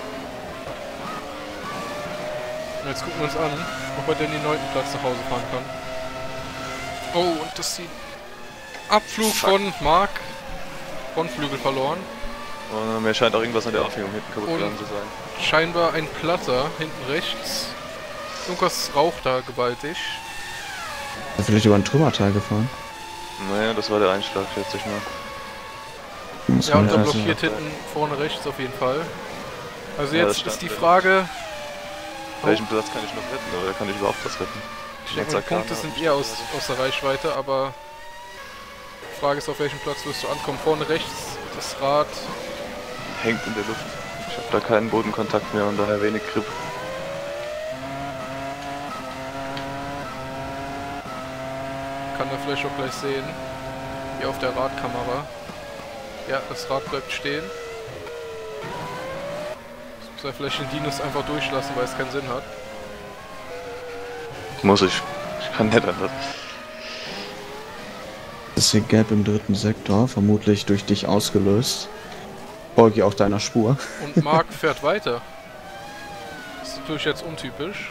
Und jetzt gucken wir uns an, ob er denn den 9. Platz nach Hause fahren kann. Oh, und das ist die Abflug von Mark. Frontflügel verloren. Und mir scheint auch irgendwas an der Aufhängung hinten kaputt Und- gegangen zu sein. Scheinbar ein Platter hinten rechts. Irgendwas raucht da gewaltig. Ist er vielleicht über ein Trümmerteil gefahren? Naja, das war der Einschlag, schätze ich mal. Das Ja, war und dann also- blockiert hinten vorne rechts auf jeden Fall. Also Ja, das jetzt stand ist die drin. Frage, Welchen Platz kann ich noch retten, oder kann ich überhaupt was retten? ich denke mal, die Punkte sind eher aus der Reichweite, aber die Frage ist, auf welchem Platz wirst du ankommen. Vorne rechts, das Rad. Hängt in der Luft. Ich habe da keinen Bodenkontakt mehr und daher wenig Grip. Kann er vielleicht auch gleich sehen. Hier auf der Radkamera. Ja, das Rad bleibt stehen. Das muss er vielleicht den Dinos einfach durchlassen, weil es keinen Sinn hat. Muss ich. Ich kann nicht anders. Das ist hier gelb im 3. Sektor, vermutlich durch dich ausgelöst. Folge auch deiner Spur. Und Mark fährt weiter. Das ist natürlich jetzt untypisch.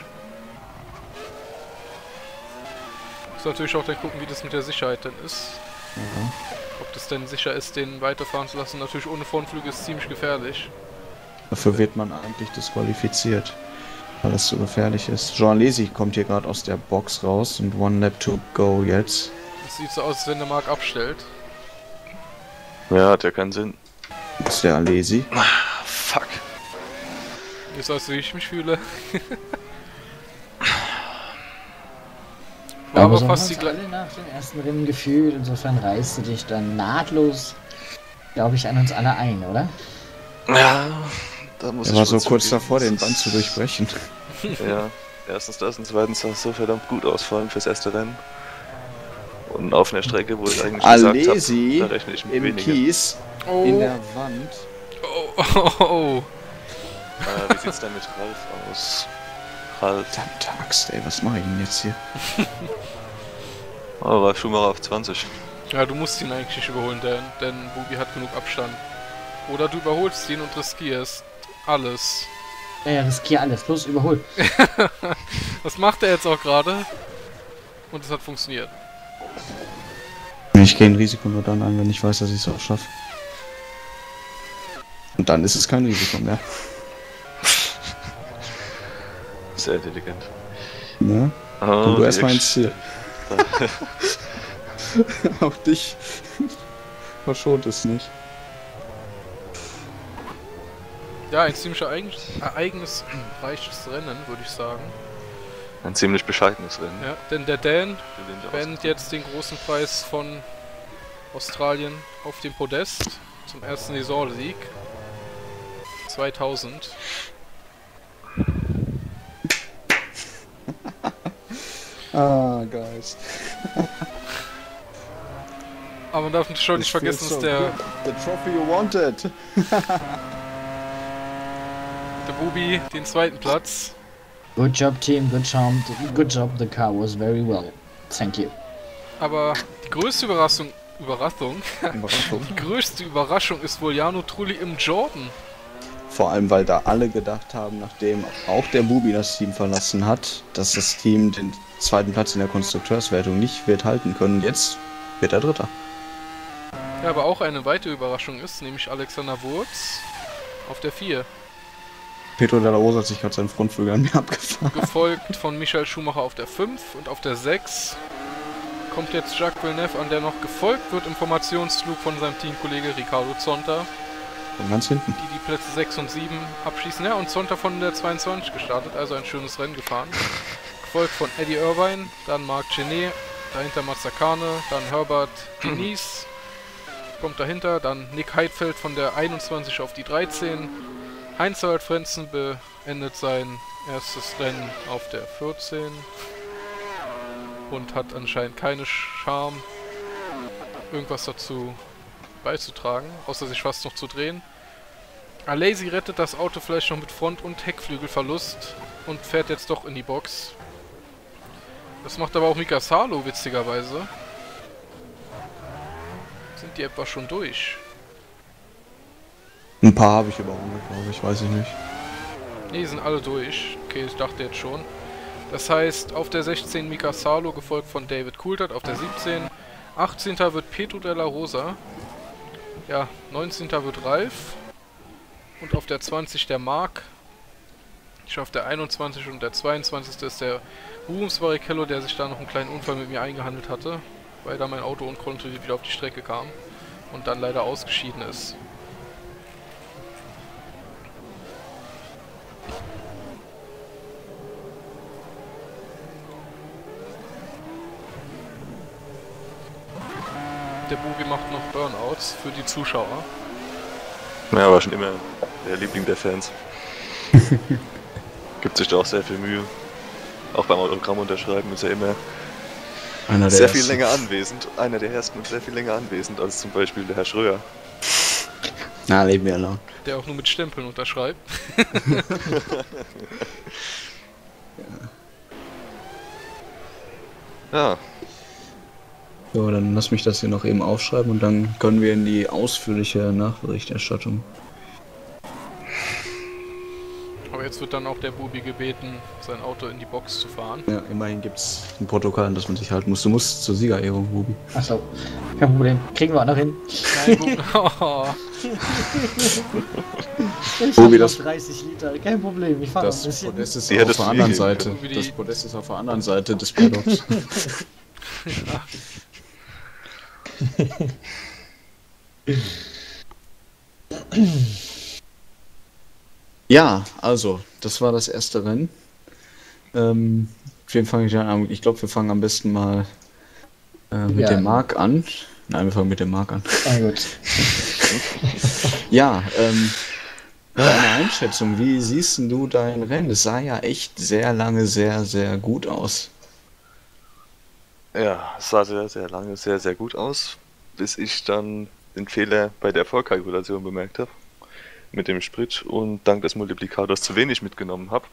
Muss natürlich auch dann gucken, wie das mit der Sicherheit denn ist. Ob das denn sicher ist, den weiterfahren zu lassen. Natürlich ohne Frontflügel ist ziemlich gefährlich. Dafür wird man eigentlich disqualifiziert, weil das so gefährlich ist. Jean Alesi kommt hier gerade aus der Box raus und One Lap to go jetzt. Das sieht so aus, als wenn der Mark abstellt. Ja, hat ja keinen Sinn. Das ist der Alesi. Fuck. Jetzt weißt du, wie ich mich fühle. War aber so fast haben die wir gleiche. uns alle nach dem ersten Rennen gefühlt. Insofern reißt du dich dann nahtlos, glaube ich, an uns alle ein, oder? Ja, da muss Er ich war so wohl kurz zugeben, davor, den das Band zu ist- durchbrechen. Ja, erstens das und zweitens sah es so verdammt gut aus, vor allem fürs erste Rennen. Und auf einer Strecke, wo ich eigentlich Alesi da rechne ich mit im weniger. Kies Oh, in der Wand. oh. Wie sieht's denn mit Ralf aus? Ralf. Verdammte Axt, ey, was mache ich denn jetzt hier? Oh, Ralf Schumacher auf 20. Ja, du musst ihn eigentlich nicht überholen, denn Bubi hat genug Abstand. Oder du überholst ihn und riskierst alles. Ja, riskier alles, los, überhol. Das macht er jetzt auch gerade. Und es hat funktioniert. Ich gehe ein Risiko nur dann ein, wenn ich weiß, dass ich es auch schaffe. Und dann ist es kein Risiko mehr. Sehr intelligent. Ne? Oh, Du erstmal ins Ziel. Auch dich verschont es nicht. Ja, ein ziemlich ereignisreiches Rennen, würde ich sagen. Ein ziemlich bescheidenes Rennen. Ja, denn der Dan für den der beendet jetzt den großen Preis von Australien auf dem Podest zum ersten Saisonsieg 2000. Guys. Aber man darf schon nicht vergessen, dass der The trophy you wanted. Bubi den zweiten Platz. Good job, team, good job, the car was very well. Thank you. Aber die größte Überraschung, Überraschung. die größte Überraschung ist wohl Jarno Trulli im Jordan. Vor allem, weil da alle gedacht haben, nachdem auch der Bubi das Team verlassen hat, dass das Team den zweiten Platz in der Konstrukteurswertung nicht wird halten können. Jetzt wird er Dritter. Ja, aber auch eine weitere Überraschung ist, nämlich Alexander Wurz auf der 4. Pedro Della Rosa hat sich gerade seinen Frontflügel an mir abgefahren. Gefolgt von Michael Schumacher auf der 5 und auf der 6 kommt jetzt Jacques Villeneuve an, der noch gefolgt wird im Formationsflug von seinem Teamkollege Ricardo Zonta, Von ganz hinten. die Plätze 6 und 7 abschließen. Ja, und Zonta von der 22 gestartet, also ein schönes Rennen gefahren. Gefolgt von Eddie Irvine, dann Marc Genet, dahinter Mazzacane, dann Herbert Diniz, kommt dahinter, dann Nick Heidfeld von der 21 auf die 13. Heinz-Harald Frentzen beendet sein erstes Rennen auf der 14 und hat anscheinend keine Charme, irgendwas dazu beizutragen, außer sich fast noch zu drehen. Alesi rettet das Auto vielleicht noch mit Front- und Heckflügelverlust und fährt jetzt doch in die Box. Das macht aber auch Mika Salo, witzigerweise. Sind die etwa schon durch? Ein paar habe ich überrundet, glaube ich, weiß ich nicht. Ne, die sind alle durch. Okay, ich dachte jetzt schon. Das heißt, auf der 16 Mika Salo, gefolgt von David Coulthard, auf der 17. 18. wird Pedro Della Rosa. Ja, 19. wird Ralf. Und auf der 20 der Marc. Ich auf der 21 und der 22. ist der Rubens Barrichello, der sich da noch einen kleinen Unfall mit mir eingehandelt hatte, weil da mein Auto unkontrolliert wieder auf die Strecke kam und dann leider ausgeschieden ist. Der Bubi macht noch Burnouts für die Zuschauer. Ja, war schon immer der Liebling der Fans. Gibt sich da auch sehr viel Mühe. Auch beim Autogramm unterschreiben ist er immer Einer der sehr viel ersten. länger anwesend. Einer der ersten und sehr viel länger anwesend als zum Beispiel der Herr Schröer. Na, leben wir lang. Der auch nur mit Stempeln unterschreibt. Ja, So, dann lass mich das hier noch eben aufschreiben und dann können wir in die ausführliche Nachberichterstattung. Aber jetzt wird dann auch der Bubi gebeten, sein Auto in die Box zu fahren. Ja, immerhin gibt's ein Protokoll, an das man sich halten muss. Du musst zur Siegerehrung, Bubi. Achso, kein Problem. Kriegen wir auch noch hin. Nein, Bubi. Oh, Ich Bubi, hab das- noch 30 Liter, kein Problem. Ich fahre noch ein Das bisschen. Podest ist Die auf hättest der du anderen nie geben Seite. können. Das Podest ist auf der anderen Seite des Paddocks. Ja, also, das war das erste Rennen. Wen fange ich dann an? Ich glaube, wir fangen am besten mal mit Ja. dem Marc an. Nein, wir fangen mit dem Marc an. Ah, gut. Ja, deine Einschätzung, wie siehst denn du dein Rennen? Es sah ja echt sehr lange sehr, sehr gut aus. ja, es sah sehr, sehr lange sehr, sehr gut aus, bis ich dann den Fehler bei der Vorkalkulation bemerkt habe. Mit dem Sprit und dank des Multiplikators zu wenig mitgenommen habe.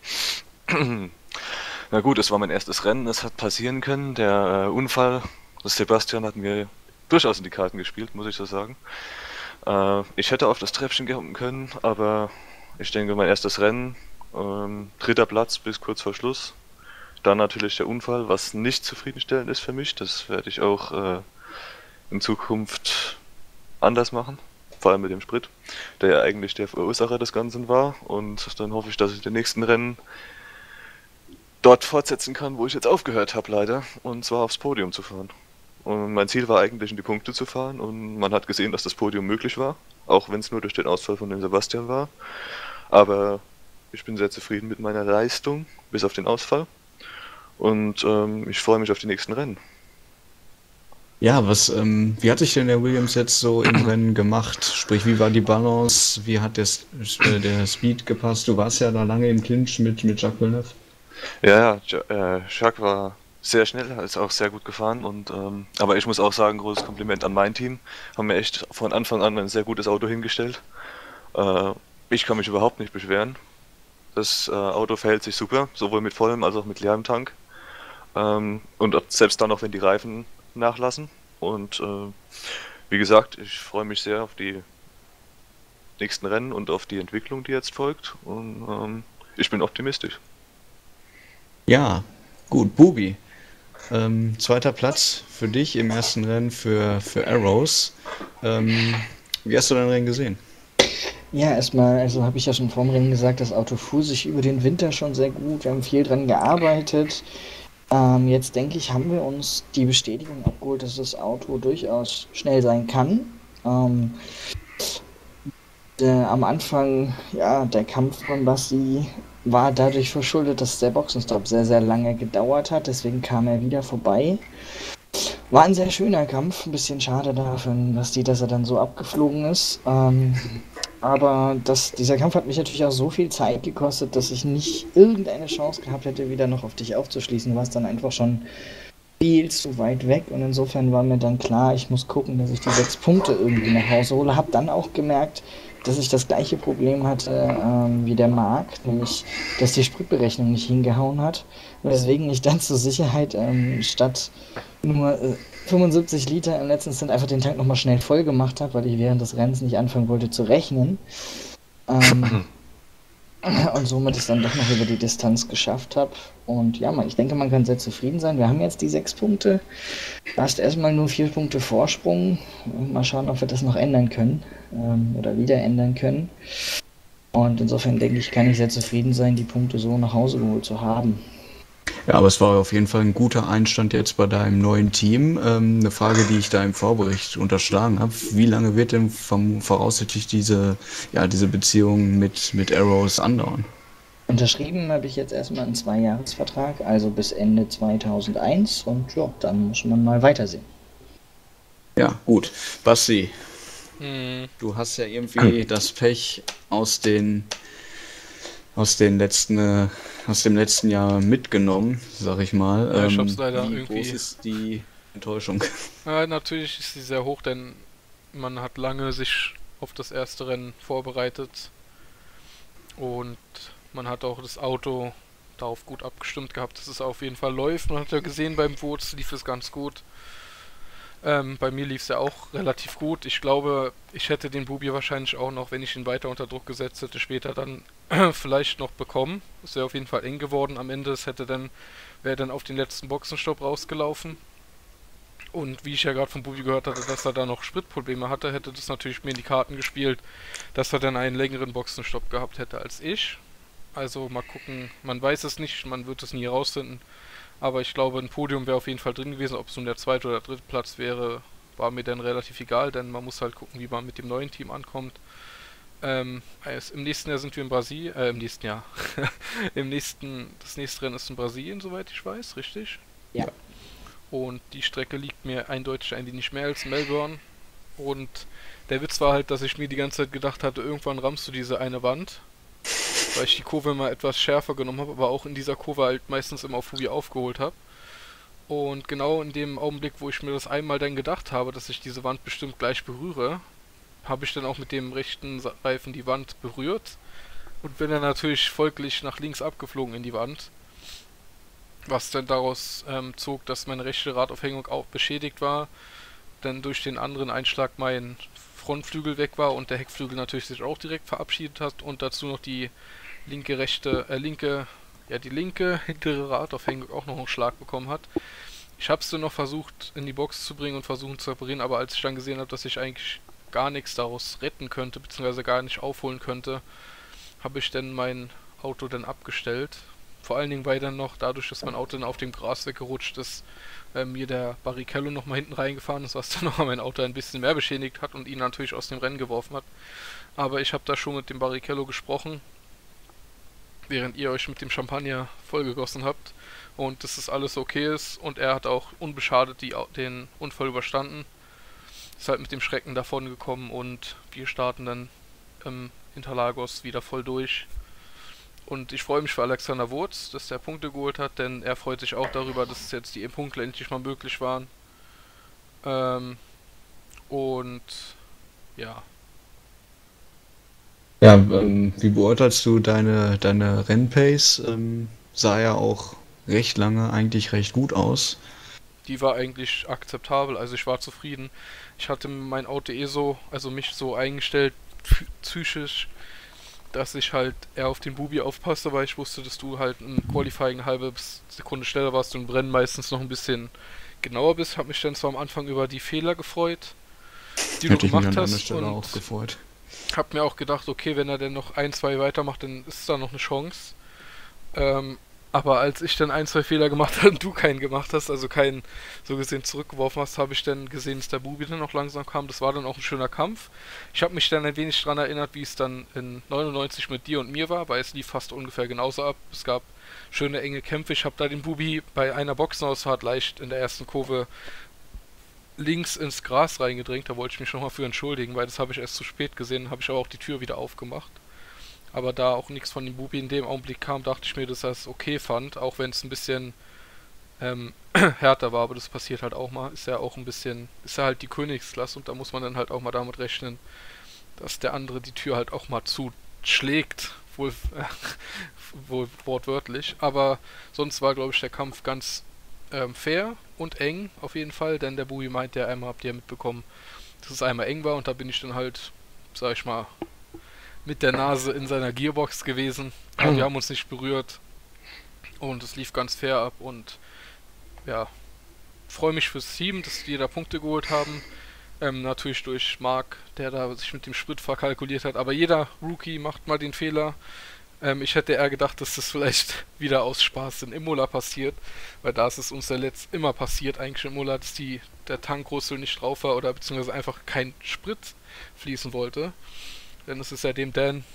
Na gut, es war mein erstes Rennen, es hat passieren können. Der Unfall, das Sebastian hat mir durchaus in die Karten gespielt, muss ich so sagen. Ich hätte auf das Treppchen kommen können, aber ich denke, mein erstes Rennen, 3. Platz bis kurz vor Schluss. Dann natürlich der Unfall, was nicht zufriedenstellend ist für mich. Das werde ich auch in Zukunft anders machen. Vor allem mit dem Sprit, der ja eigentlich der Verursacher des Ganzen war. Und dann hoffe ich, dass ich den nächsten Rennen dort fortsetzen kann, wo ich jetzt aufgehört habe, leider. Und zwar aufs Podium zu fahren. Und mein Ziel war eigentlich, in die Punkte zu fahren. Und man hat gesehen, dass das Podium möglich war. Auch wenn es nur durch den Ausfall von dem Sebastian war. Aber ich bin sehr zufrieden mit meiner Leistung, bis auf den Ausfall. Und ich freue mich auf die nächsten Rennen. Ja, wie hat sich denn der Williams jetzt so im Rennen gemacht? Sprich, wie war die Balance? Wie hat der Speed gepasst? Du warst ja da lange im Clinch mit Jacques Villeneuve. Ja, Jacques war sehr schnell, ist auch sehr gut gefahren. Aber ich muss auch sagen, großes Kompliment an mein Team. Haben mir echt von Anfang an ein sehr gutes Auto hingestellt. Ich kann mich überhaupt nicht beschweren. Das Auto verhält sich super, sowohl mit vollem als auch mit leerem Tank. Und selbst dann noch, wenn die Reifen nachlassen. Und wie gesagt, ich freue mich sehr auf die nächsten Rennen und auf die Entwicklung, die jetzt folgt. Und ich bin optimistisch. Ja, gut, Bubi. 2. Platz für dich im ersten Rennen für Arrows. Wie hast du dein Rennen gesehen? Ja, erstmal, also habe ich ja schon vorm Rennen gesagt, das Auto fuhr sich über den Winter schon sehr gut. Wir haben viel dran gearbeitet. Jetzt denke ich, haben wir uns die Bestätigung abgeholt, dass das Auto durchaus schnell sein kann. Am Anfang, ja, der Kampf von Basti war dadurch verschuldet, dass der Boxenstopp sehr, sehr lange gedauert hat. Deswegen kam er wieder vorbei. War ein sehr schöner Kampf, ein bisschen schade dafür, dass er dann so abgeflogen ist. Aber dieser Kampf hat mich natürlich auch so viel Zeit gekostet, dass ich nicht irgendeine Chance gehabt hätte, wieder noch auf dich aufzuschließen. Du warst dann einfach schon viel zu weit weg und insofern war mir dann klar, ich muss gucken, dass ich die 6 Punkte irgendwie nach Hause hole. Hab dann auch gemerkt, dass ich das gleiche Problem hatte wie der Marc, nämlich, dass die Spritberechnung nicht hingehauen hat. Weswegen ich dann zur Sicherheit statt nur 75 Liter im letzten Stint einfach den Tank nochmal schnell voll gemacht habe, weil ich während des Rennens nicht anfangen wollte zu rechnen. Und somit es dann doch noch über die Distanz geschafft habe. Und ja, ich denke, man kann sehr zufrieden sein. Wir haben jetzt die 6 Punkte. Erst erstmal nur 4 Punkte Vorsprung. Mal schauen, ob wir das noch ändern können. Oder wieder ändern können. Und insofern denke ich, kann ich sehr zufrieden sein, die Punkte so nach Hause geholt zu haben. Ja, aber es war auf jeden Fall ein guter Einstand jetzt bei deinem neuen Team. Eine Frage, die ich da im Vorbericht unterschlagen habe. Wie lange wird denn voraussichtlich diese Beziehung mit Arrows andauern? Unterschrieben habe ich jetzt erstmal einen 2-Jahres-Vertrag, also bis Ende 2001. Und ja, dann muss man mal weitersehen. Ja, gut. Basti, du hast ja irgendwie das Pech aus dem letzten Jahr mitgenommen, sag ich mal. Ja, ich hab's leider wie irgendwie. groß ist die Enttäuschung? Ja, natürlich ist sie sehr hoch, denn man hat lange sich auf das erste Rennen vorbereitet und man hat auch das Auto darauf gut abgestimmt gehabt, dass es auf jeden Fall läuft. Man hat ja gesehen, beim Wurz lief es ganz gut. Bei mir lief es ja auch relativ gut. Ich glaube, ich hätte den Bubi wahrscheinlich auch noch, wenn ich ihn weiter unter Druck gesetzt hätte, später dann vielleicht noch bekommen. Es wäre auf jeden Fall eng geworden am Ende. Wäre dann auf den letzten Boxenstopp rausgelaufen. Und wie ich ja gerade vom Bubi gehört hatte, dass er da noch Spritprobleme hatte, hätte das natürlich mir in die Karten gespielt, dass er dann einen längeren Boxenstopp gehabt hätte als ich. Also mal gucken, man weiß es nicht, man wird es nie rausfinden. Aber ich glaube, ein Podium wäre auf jeden Fall drin gewesen. Ob es nun der 2. oder 3. Platz wäre, war mir dann relativ egal, denn man muss halt gucken, wie man mit dem neuen Team ankommt. Im nächsten Jahr sind wir in Brasilien, im nächsten Jahr. Das nächste Rennen ist in Brasilien, soweit ich weiß, richtig? Ja. Und die Strecke liegt mir eindeutig ein wenig mehr als Melbourne. Und der Witz war halt, dass ich mir die ganze Zeit gedacht hatte, irgendwann rammst du diese eine Wand. Weil ich die Kurve mal etwas schärfer genommen habe, aber auch in dieser Kurve halt meistens immer auf Fubi aufgeholt habe. Und genau in dem Augenblick, wo ich mir das einmal dann gedacht habe, dass ich diese Wand bestimmt gleich berühre, habe ich dann auch mit dem rechten Reifen die Wand berührt und bin dann natürlich folglich nach links abgeflogen in die Wand. Was dann daraus zog, dass meine rechte Radaufhängung auch beschädigt war. denn durch den anderen Einschlag mein Frontflügel weg war und der Heckflügel natürlich sich auch direkt verabschiedet hat und dazu noch die linke hintere Radaufhängung auch noch einen Schlag bekommen hat. Ich habe es dann noch versucht in die Box zu bringen und versuchen zu reparieren, aber als ich dann gesehen habe, dass ich eigentlich gar nichts daraus retten könnte, beziehungsweise gar nicht aufholen könnte, habe ich dann mein Auto dann abgestellt. Vor allen Dingen, weil dann noch, dadurch, dass mein Auto dann auf dem Gras weggerutscht ist, mir der Barrichello nochmal hinten reingefahren ist, was dann nochmal mein Auto ein bisschen mehr beschädigt hat und ihn natürlich aus dem Rennen geworfen hat. Aber ich habe da schon mit dem Barrichello gesprochen, während ihr euch mit dem Champagner vollgegossen habt und dass das alles okay ist und er hat auch unbeschadet den Unfall überstanden. Ist halt mit dem Schrecken davon gekommen und wir starten dann Interlagos wieder voll durch. Und ich freue mich für Alexander Wurz, dass der Punkte geholt hat, denn er freut sich auch darüber, dass jetzt die Punkte endlich mal möglich waren. Und ja. Ja, wie beurteilst du deine Rennpace? Sah ja auch recht lange eigentlich recht gut aus. Die war eigentlich akzeptabel, also ich war zufrieden. Ich hatte mein Auto mich so eingestellt, psychisch, dass ich halt eher auf den Bubi aufpasse, weil ich wusste, dass du halt im Qualifying eine halbe Sekunde schneller warst und im Rennen meistens noch ein bisschen genauer bist. Hab mich dann zwar am Anfang über die Fehler gefreut, die du gemacht hast, und auch gefreut. Hab mir auch gedacht, okay, wenn er denn noch 1, 2 weitermacht, dann ist da noch eine Chance. Aber als ich dann 1, 2 Fehler gemacht habe und du keinen gemacht hast, also keinen so gesehen zurückgeworfen hast, habe ich dann gesehen, dass der Bubi dann noch langsam kam. Das war dann auch ein schöner Kampf. Ich habe mich dann ein wenig daran erinnert, wie es dann in 99 mit dir und mir war, weil es lief fast ungefähr genauso ab. Es gab schöne enge Kämpfe. Ich habe da den Bubi bei einer Boxenausfahrt leicht in der ersten Kurve links ins Gras reingedrängt. Da wollte ich mich nochmal für entschuldigen, weil das habe ich erst zu spät gesehen. Habe ich aber auch die Tür wieder aufgemacht. Aber da auch nichts von dem Bubi in dem Augenblick kam, dachte ich mir, dass er es okay fand, auch wenn es ein bisschen härter war, aber das passiert halt auch mal. Ist ja halt die Königsklasse und da muss man dann halt auch mal damit rechnen, dass der andere die Tür halt auch mal zuschlägt, wohl wortwörtlich. Aber sonst war, glaube ich, der Kampf ganz fair und eng auf jeden Fall, denn der Bubi meint ja einmal, habt ihr ja mitbekommen, dass es einmal eng war und da bin ich dann halt, sag ich mal, mit der Nase in seiner Gearbox gewesen. Aber wir haben uns nicht berührt und es lief ganz fair ab und ja, freue mich fürs Team, dass die da Punkte geholt haben. Natürlich durch Marc, der da sich mit dem Sprit verkalkuliert hat, aber jeder Rookie macht mal den Fehler. Ich hätte eher gedacht, dass das vielleicht wieder aus Spaß in Imola passiert, weil da ist es uns immer passiert, eigentlich in Imola, dass der Tankrüssel nicht drauf war oder beziehungsweise einfach kein Sprit fließen wollte. Denn es ist ja dem Dan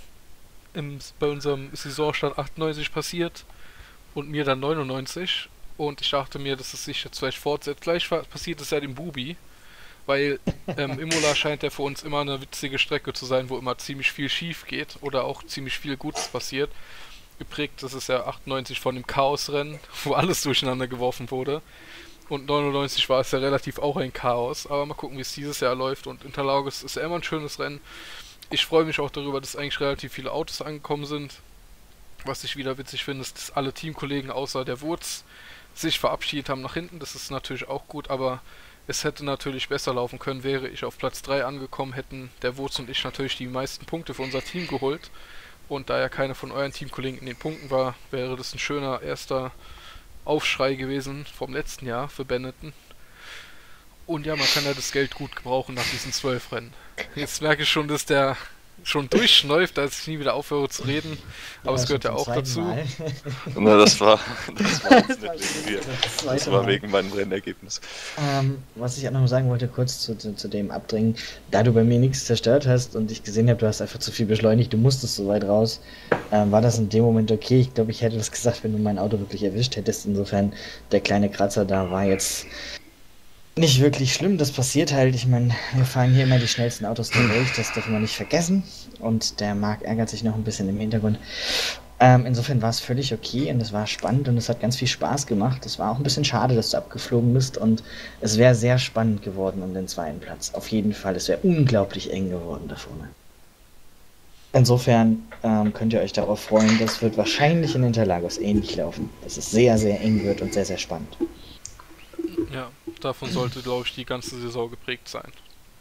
bei unserem Saisonstart 98 passiert und mir dann 99. Und ich dachte mir, dass es sich jetzt vielleicht fortsetzt. Gleich passiert es ja dem Bubi, weil Imola scheint ja für uns immer eine witzige Strecke zu sein, wo immer ziemlich viel schief geht oder auch ziemlich viel Gutes passiert. Geprägt ist es ja 98 von dem Chaosrennen, wo alles durcheinander geworfen wurde. Und 99 war es ja relativ auch ein Chaos. Aber mal gucken, wie es dieses Jahr läuft. Und Interlagos ist ja immer ein schönes Rennen. Ich freue mich auch darüber, dass eigentlich relativ viele Autos angekommen sind. Was ich wieder witzig finde, ist, dass alle Teamkollegen außer der Wurz sich verabschiedet haben nach hinten. Das ist natürlich auch gut, aber es hätte natürlich besser laufen können, wäre ich auf Platz 3 angekommen, hätten der Wurz und ich natürlich die meisten Punkte für unser Team geholt. Und da ja keiner von euren Teamkollegen in den Punkten war, wäre das ein schöner erster Aufschrei gewesen vom letzten Jahr für Benetton. Und ja, man kann ja das Geld gut gebrauchen nach diesen 12 Rennen. Jetzt merke ich schon, dass der schon durchschneuft, als ich nie wieder aufhöre zu reden. Aber es gehört ja auch dazu. Na, das war jetzt nicht wegen mir. Das war wegen meinem Rennergebnis. Was ich auch noch sagen wollte, kurz zu dem Abdrängen, da du bei mir nichts zerstört hast und ich gesehen habe, du hast einfach zu viel beschleunigt, du musstest so weit raus, war das in dem Moment okay. Ich glaube, ich hätte das gesagt, wenn du mein Auto wirklich erwischt hättest. Insofern, der kleine Kratzer da war jetzt nicht wirklich schlimm, das passiert halt. Ich meine, wir fahren hier immer die schnellsten Autos der Welt, das dürfen wir nicht vergessen. Und der Marc ärgert sich noch ein bisschen im Hintergrund. Insofern war es völlig okay und es war spannend und es hat ganz viel Spaß gemacht. Es war auch ein bisschen schade, dass du abgeflogen bist und es wäre sehr spannend geworden um den zweiten Platz. Auf jeden Fall, es wäre unglaublich eng geworden da vorne. Insofern könnt ihr euch darauf freuen, das wird wahrscheinlich in Interlagos ähnlich laufen. Dass es sehr, sehr eng wird und sehr, sehr spannend. Ja, davon sollte, glaube ich, die ganze Saison geprägt sein.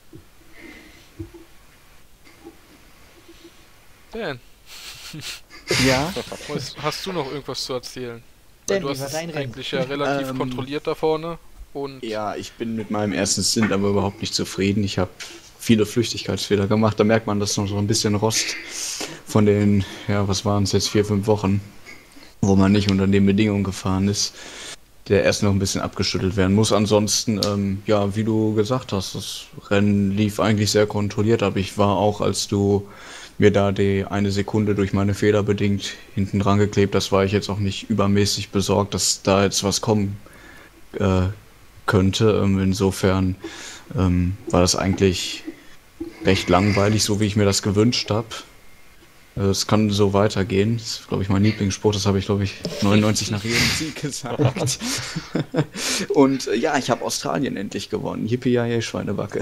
Dan, Ja. hast du noch irgendwas zu erzählen? Dan, Du wie hast war es dein Rennen? eigentlich ja relativ kontrolliert da vorne. Und Ja, ich bin mit meinem ersten Stint aber überhaupt nicht zufrieden. Ich habe viele Flüchtigkeitsfehler gemacht. Da merkt man, dass noch so ein bisschen Rost von den, ja, was waren es jetzt, 4, 5 Wochen, wo man nicht unter den Bedingungen gefahren ist, der erst noch ein bisschen abgeschüttelt werden muss. Ansonsten, ja, wie du gesagt hast, das Rennen lief eigentlich sehr kontrolliert, aber ich war auch, als du mir da die eine Sekunde durch meine Fehler bedingt hinten dran geklebt, das war ich jetzt auch nicht übermäßig besorgt, dass da jetzt was kommen könnte. Insofern war das eigentlich recht langweilig, so wie ich mir das gewünscht habe. Es kann so weitergehen. Das ist, glaube ich, mein Lieblingsspruch. Das habe ich, glaube ich, 99 nach jedem Sieg gesagt. Und ja, ich habe Australien endlich gewonnen. Yippie Schweinebacke.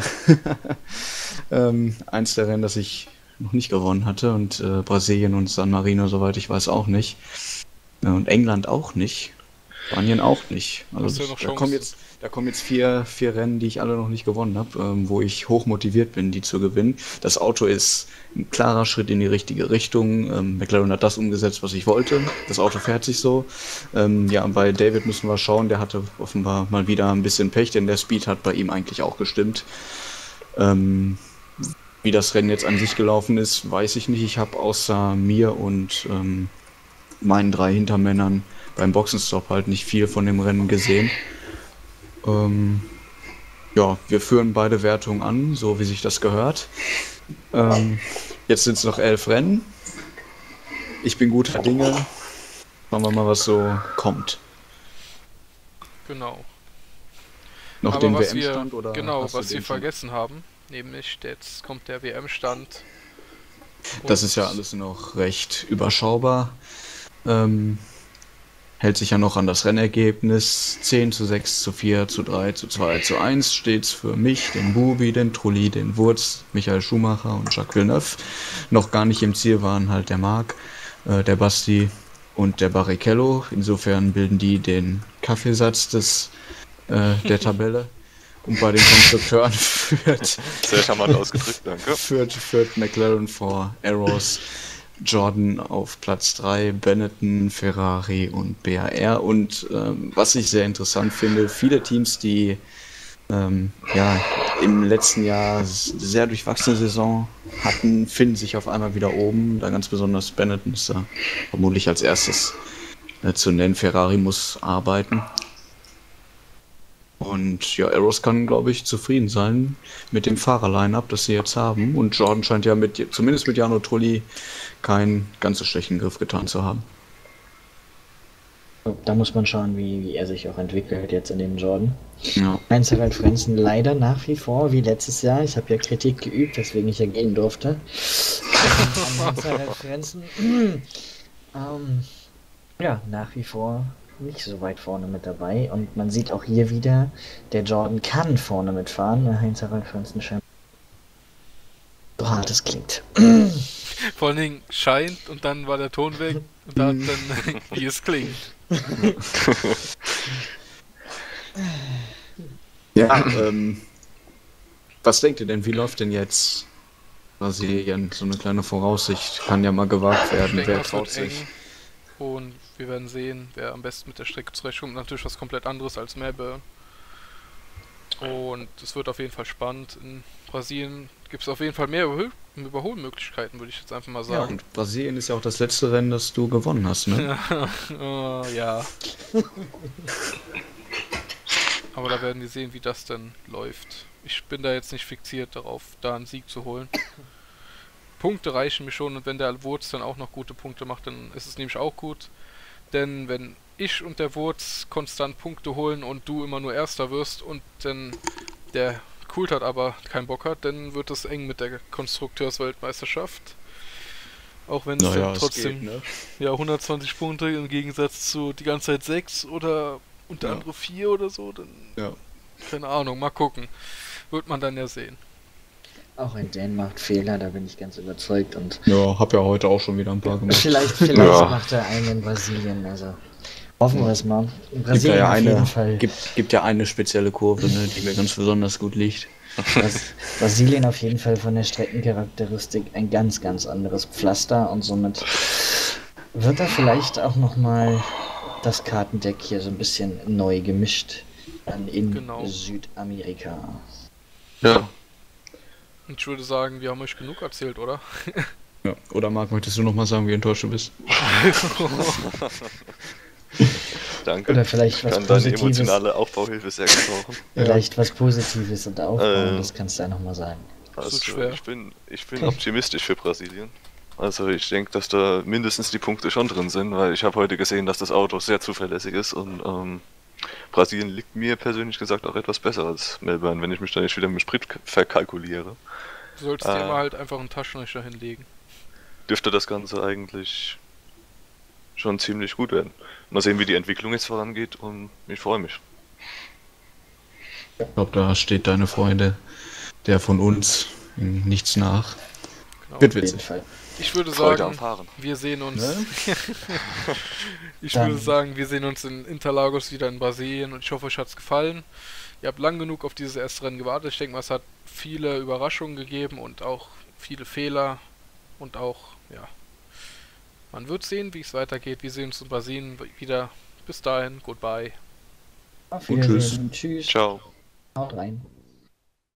Eins der Rennen, das ich noch nicht gewonnen hatte. Und Brasilien und San Marino, soweit ich weiß, auch nicht. Und England auch nicht. Spanien auch nicht. Also Hast du noch da kommen jetzt vier Rennen, die ich alle noch nicht gewonnen habe, wo ich hoch motiviert bin, die zu gewinnen. Das Auto ist ein klarer Schritt in die richtige Richtung. McLaren hat das umgesetzt, was ich wollte. Das Auto fährt sich so. Ja, bei David müssen wir schauen. Der hatte offenbar mal wieder ein bisschen Pech, denn der Speed hat bei ihm eigentlich auch gestimmt. Wie das Rennen jetzt an sich gelaufen ist, weiß ich nicht. Ich habe außer mir und meinen 3 Hintermännern beim Boxenstopp halt nicht viel von dem Rennen gesehen. Ja, wir führen beide Wertungen an, so wie sich das gehört. Jetzt sind es noch 11 Rennen. Ich bin guter Dinge. Schauen wir mal, was so kommt. genau. Noch Aber den was WM-Stand oder? genau, hast du was den wir schon? vergessen haben, nämlich jetzt kommt der WM-Stand. Das ist ja alles noch recht überschaubar. Hält sich ja noch an das Rennergebnis. 10:6, 4, 3, 2, 1 steht's für mich, den Bubi, den Trulli, den Wurz, Michael Schumacher und Jacques Villeneuve. Noch gar nicht im Ziel waren halt der Marc, der Basti und der Barrichello. Insofern bilden die den Kaffeesatz der Tabelle. Und bei den Konstrukteuren führt Sehr charmant ausgedrückt, danke. führt McLaren vor Arrows, Jordan auf Platz 3, Benetton, Ferrari und BAR. Und was ich sehr interessant finde, viele Teams, die ja, im letzten Jahr sehr durchwachsene Saison hatten, finden sich auf einmal wieder oben. Da ganz besonders Benetton ist da vermutlich als erstes zu nennen. Ferrari muss arbeiten. Und ja, Arrows kann, glaube ich, zufrieden sein mit dem Fahrer-Line-Up, das sie jetzt haben. Und Jordan scheint ja zumindest mit Jarno Trulli keinen ganz so schlechten Griff getan zu haben. Da muss man schauen, wie er sich auch entwickelt jetzt in dem Jordan. Ja. Harald Frentzen leider nach wie vor, wie letztes Jahr. Ich habe ja Kritik geübt, weswegen ich ja gehen durfte. An Harald Frentzen. Ja, nach wie vor nicht so weit vorne mit dabei. Und man sieht auch hier wieder, der Jordan kann vorne mitfahren. Heinz-Harald Frentzen scheint so hart es klingt. Vor allen Dingen scheint und dann war der Ton weg und da hat dann, wie es klingt. Ja, was denkt ihr denn, wie läuft denn jetzt Brasilien? So eine kleine Voraussicht kann ja mal gewagt Ich werden. denke, Wer das traut wird sich? eng und wir werden sehen, wer am besten mit der Strecke zurechtkommt. Natürlich was komplett anderes als Melbourne. Und es wird auf jeden Fall spannend. In Brasilien gibt es auf jeden Fall mehr Überholmöglichkeiten, würde ich jetzt einfach mal Ja, sagen. und Brasilien ist ja auch das letzte Rennen, das du gewonnen hast, ne? Ja. Aber da werden wir sehen, wie das denn läuft. Ich bin da jetzt nicht fixiert darauf, da einen Sieg zu holen. Punkte reichen mir schon und wenn der Wurz dann auch noch gute Punkte macht, dann ist es nämlich auch gut. Denn wenn ich und der Wurz konstant Punkte holen und du immer nur Erster wirst und dann der Coulthard aber keinen Bock hat, dann wird es eng mit der Konstrukteursweltmeisterschaft. Auch wenn es Naja, dann es trotzdem geht, ne? ja 120 Punkte im Gegensatz zu die ganze Zeit 6 oder unter Ja. andere 4 oder so, dann Ja. keine Ahnung, mal gucken. Wird man dann ja sehen. Auch ein Dan macht Fehler, da bin ich ganz überzeugt. Und Ja, hab ja heute auch schon wieder ein paar gemacht. vielleicht Ja. macht er einen in Brasilien. Also Hoffen wir es mal. In Gibt Brasilien ja auf jeden eine, Fall. gibt ja eine spezielle Kurve, ne, die mir ganz besonders gut liegt. Brasilien auf jeden Fall von der Streckencharakteristik ein ganz, ganz anderes Pflaster und somit wird da vielleicht auch nochmal das Kartendeck hier so ein bisschen neu gemischt dann in Genau. Südamerika. Ja. Und ich würde sagen, wir haben euch genug erzählt, oder? Ja. Oder Marc, möchtest du noch mal sagen, wie enttäuscht du bist? Danke. Oder vielleicht Ich was kann deine Positives. emotionale Aufbauhilfe sehr gebrauchen. Vielleicht was Positives und aufbauen, Äh. das kannst du ja nochmal sagen. Das ist Also, schwer. ich bin optimistisch für Brasilien. Also ich denke, dass da mindestens die Punkte schon drin sind, weil ich habe heute gesehen, dass das Auto sehr zuverlässig ist und Brasilien liegt mir persönlich gesagt auch etwas besser als Melbourne, wenn ich mich da nicht wieder mit Sprit verkalkuliere. Du solltest dir immer halt einfach einen Taschenrechner hinlegen. Dürfte das Ganze eigentlich schon ziemlich gut werden. Mal sehen, wie die Entwicklung jetzt vorangeht und ich freue mich. Ich glaube, da steht deine Freunde, der von uns, in nichts nach. Genau. Wird Auf jeden witzig. Fall. Ich würde Freude am sagen, Fahren. wir sehen uns. Ne? Ich Dann- würde sagen, wir sehen uns in Interlagos wieder in Brasilien und ich hoffe, euch hat's gefallen. Ihr habt lang genug auf dieses erste Rennen gewartet. Ich denke mal, es hat viele Überraschungen gegeben und auch viele Fehler und auch, ja, man wird sehen, wie es weitergeht. Wir sehen uns in Brasilien wieder. Bis dahin, goodbye. Auf Und tschüss. Wiedersehen. Tschüss. Ciao. Haut rein.